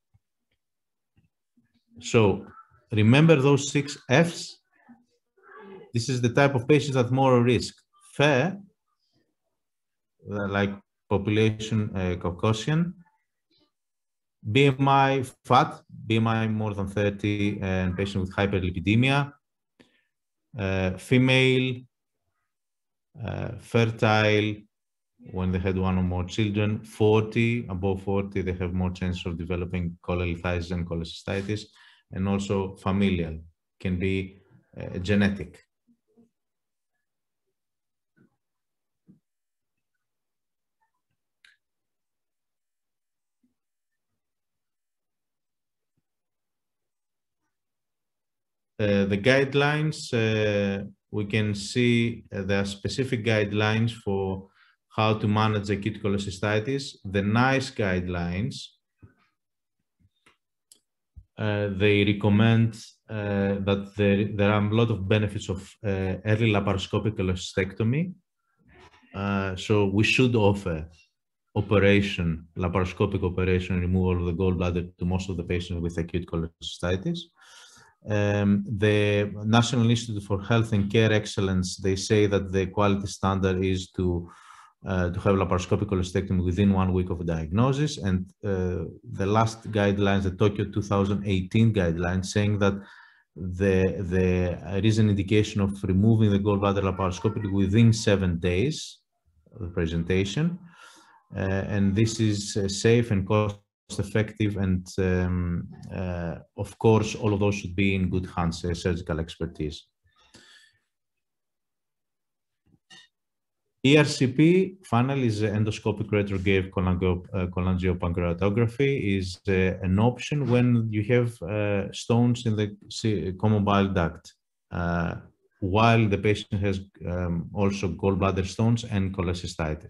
So remember those six F's. This is the type of patients that more risk. Fair, like population uh, Caucasian. B M I fat, B M I more than thirty, and patient with hyperlipidemia. Uh, female, uh, fertile, when they had one or more children. Forty, above forty, they have more chance of developing cholelithiasis and cholecystitis. And also familial, can be uh, genetic. Uh, the guidelines, uh, we can see uh, there are specific guidelines for how to manage acute cholecystitis. The NICE guidelines, uh, they recommend uh, that there, there are a lot of benefits of uh, early laparoscopic cholecystectomy. Uh, so we should offer operation, laparoscopic operation, removal of the gallbladder to most of the patients with acute cholecystitis. Um, the National Institute for Health and Care Excellence, they say that the quality standard is to uh, to have laparoscopic cholecystectomy within one week of diagnosis. And uh, the last guidelines, the Tokyo two thousand eighteen guidelines, saying that the, the, there is an indication of removing the gallbladder laparoscopically within seven days of the presentation. Uh, and this is uh, safe and cost effective, and um, uh, of course all of those should be in good hands, uh, surgical expertise. E R C P, finally, is endoscopic retrograde cholangiopancreatography, is uh, an option when you have uh, stones in the common bile duct, uh, while the patient has um, also gallbladder stones and cholecystitis.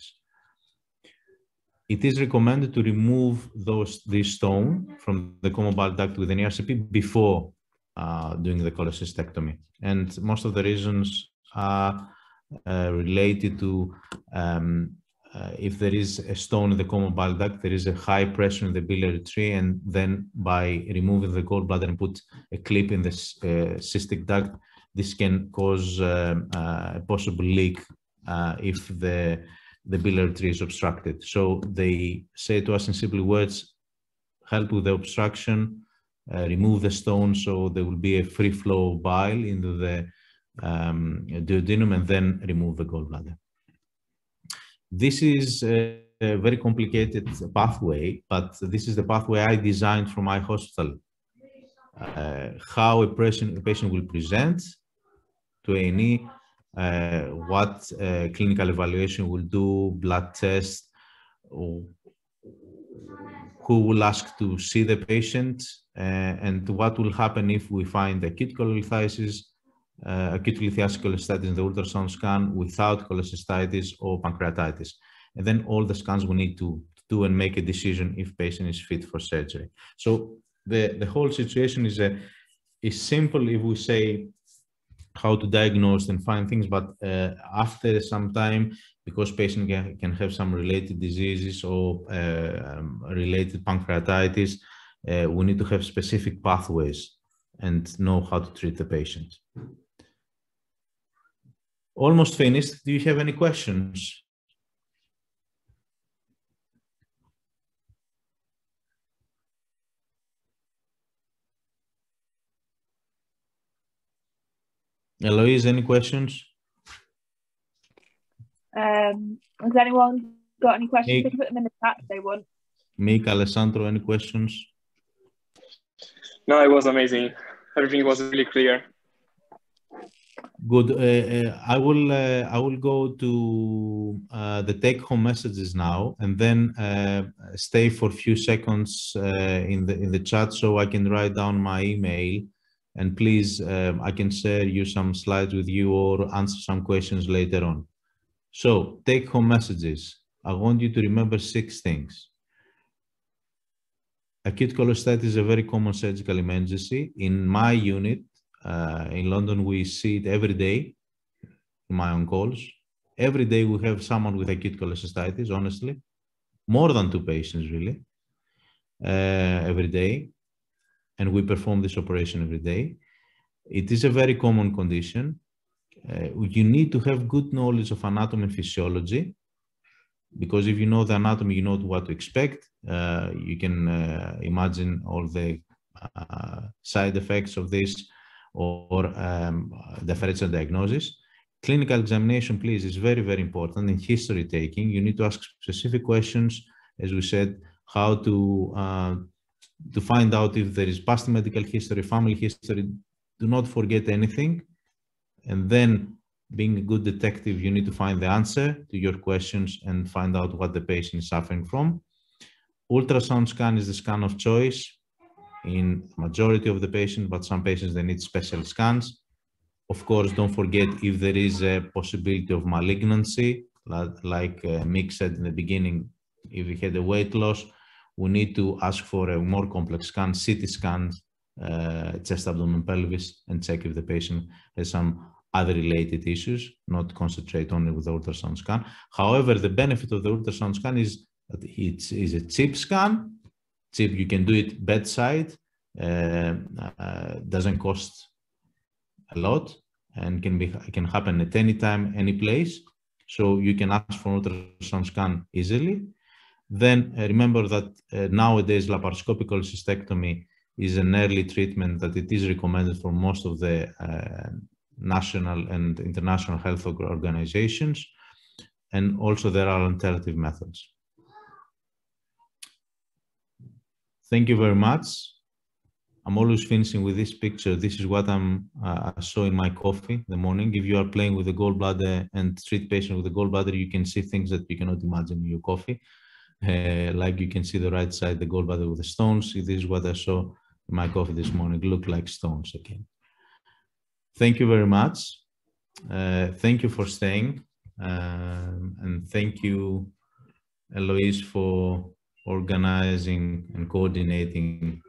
It is recommended to remove those this stone from the common bile duct with an E R C P before uh, doing the cholecystectomy, and most of the reasons are uh, related to um, uh, if there is a stone in the common bile duct, there is a high pressure in the biliary tree, and then by removing the gallbladder and put a clip in the uh, cystic duct, this can cause um, uh, a possible leak uh, if the the biliary tree is obstructed. So they say to us in simple words, help with the obstruction, uh, remove the stone so there will be a free flow of bile into the um, duodenum, and then remove the gallbladder. This is a, a very complicated pathway, but this is the pathway I designed for my hospital. Uh, how a patient, a patient will present to A and E, Uh, what uh, clinical evaluation will do, blood test, who will ask to see the patient, uh, and what will happen if we find acute cholelithiasis, uh, acute lithiasis cholecystitis in the ultrasound scan without cholecystitis or pancreatitis. And then all the scans we need to do and make a decision if patient is fit for surgery. So the, the whole situation is, a, is simple if we say how to diagnose and find things, but uh, after some time, because patient can, can have some related diseases or uh, um, related pancreatitis, uh, we need to have specific pathways and know how to treat the patient. Almost finished. Do you have any questions? Eloise, any questions? Um, has anyone got any questions? Nick. They can put them in the chat if they want. Mick, Alessandro, any questions? No, it was amazing. Everything was really clear. Good. Uh, uh, I will. Uh, I will go to uh, the take-home messages now, and then uh, stay for a few seconds uh, in the in the chat so I can write down my email. And please, um, I can share you some slides with you or answer some questions later on. So, take-home messages. I want you to remember six things. Acute cholecystitis is a very common surgical emergency. In my unit, uh, in London, we see it every day in my own calls. Every day we have someone with acute cholecystitis, honestly. More than two patients, really, uh, every day. And we perform this operation every day. It is a very common condition. Uh, you need to have good knowledge of anatomy and physiology, because if you know the anatomy, you know what to expect. Uh, you can uh, imagine all the uh, side effects of this or um, differential diagnosis. Clinical examination, please, is very, very important. In history taking, you need to ask specific questions, as we said, how to uh, to find out if there is past medical history, family history. Do not forget anything. And then, being a good detective, you need to find the answer to your questions and find out what the patient is suffering from. Ultrasound scan is the scan of choice in majority of the patients, but some patients, they need special scans. Of course, don't forget if there is a possibility of malignancy, like, like uh, Mick said in the beginning, if we had a weight loss, we need to ask for a more complex scan, C T scans, uh, chest, abdomen, pelvis, and check if the patient has some other related issues, not concentrate only with the ultrasound scan. However, the benefit of the ultrasound scan is that it is a cheap scan. Cheap, you can do it bedside, uh, uh, doesn't cost a lot, and can be can happen at any time, any place. So you can ask for ultrasound scan easily. Then uh, remember that uh, nowadays laparoscopic cholecystectomy is an early treatment that it is recommended for most of the uh, national and international health organizations, and also there are alternative methods. Thank you very much. I'm always finishing with this picture. This is what I'm uh, I saw in my coffee in the morning. If you are playing with the gallbladder and treat patient with the gallbladder, you can see things that you cannot imagine in your coffee. Uh, like you can see the right side, the gallbladder with the stones. This is what I saw in my coffee this morning. It looked like stones again. Thank you very much. Uh, thank you for staying. Um, and thank you, Eloise, for organizing and coordinating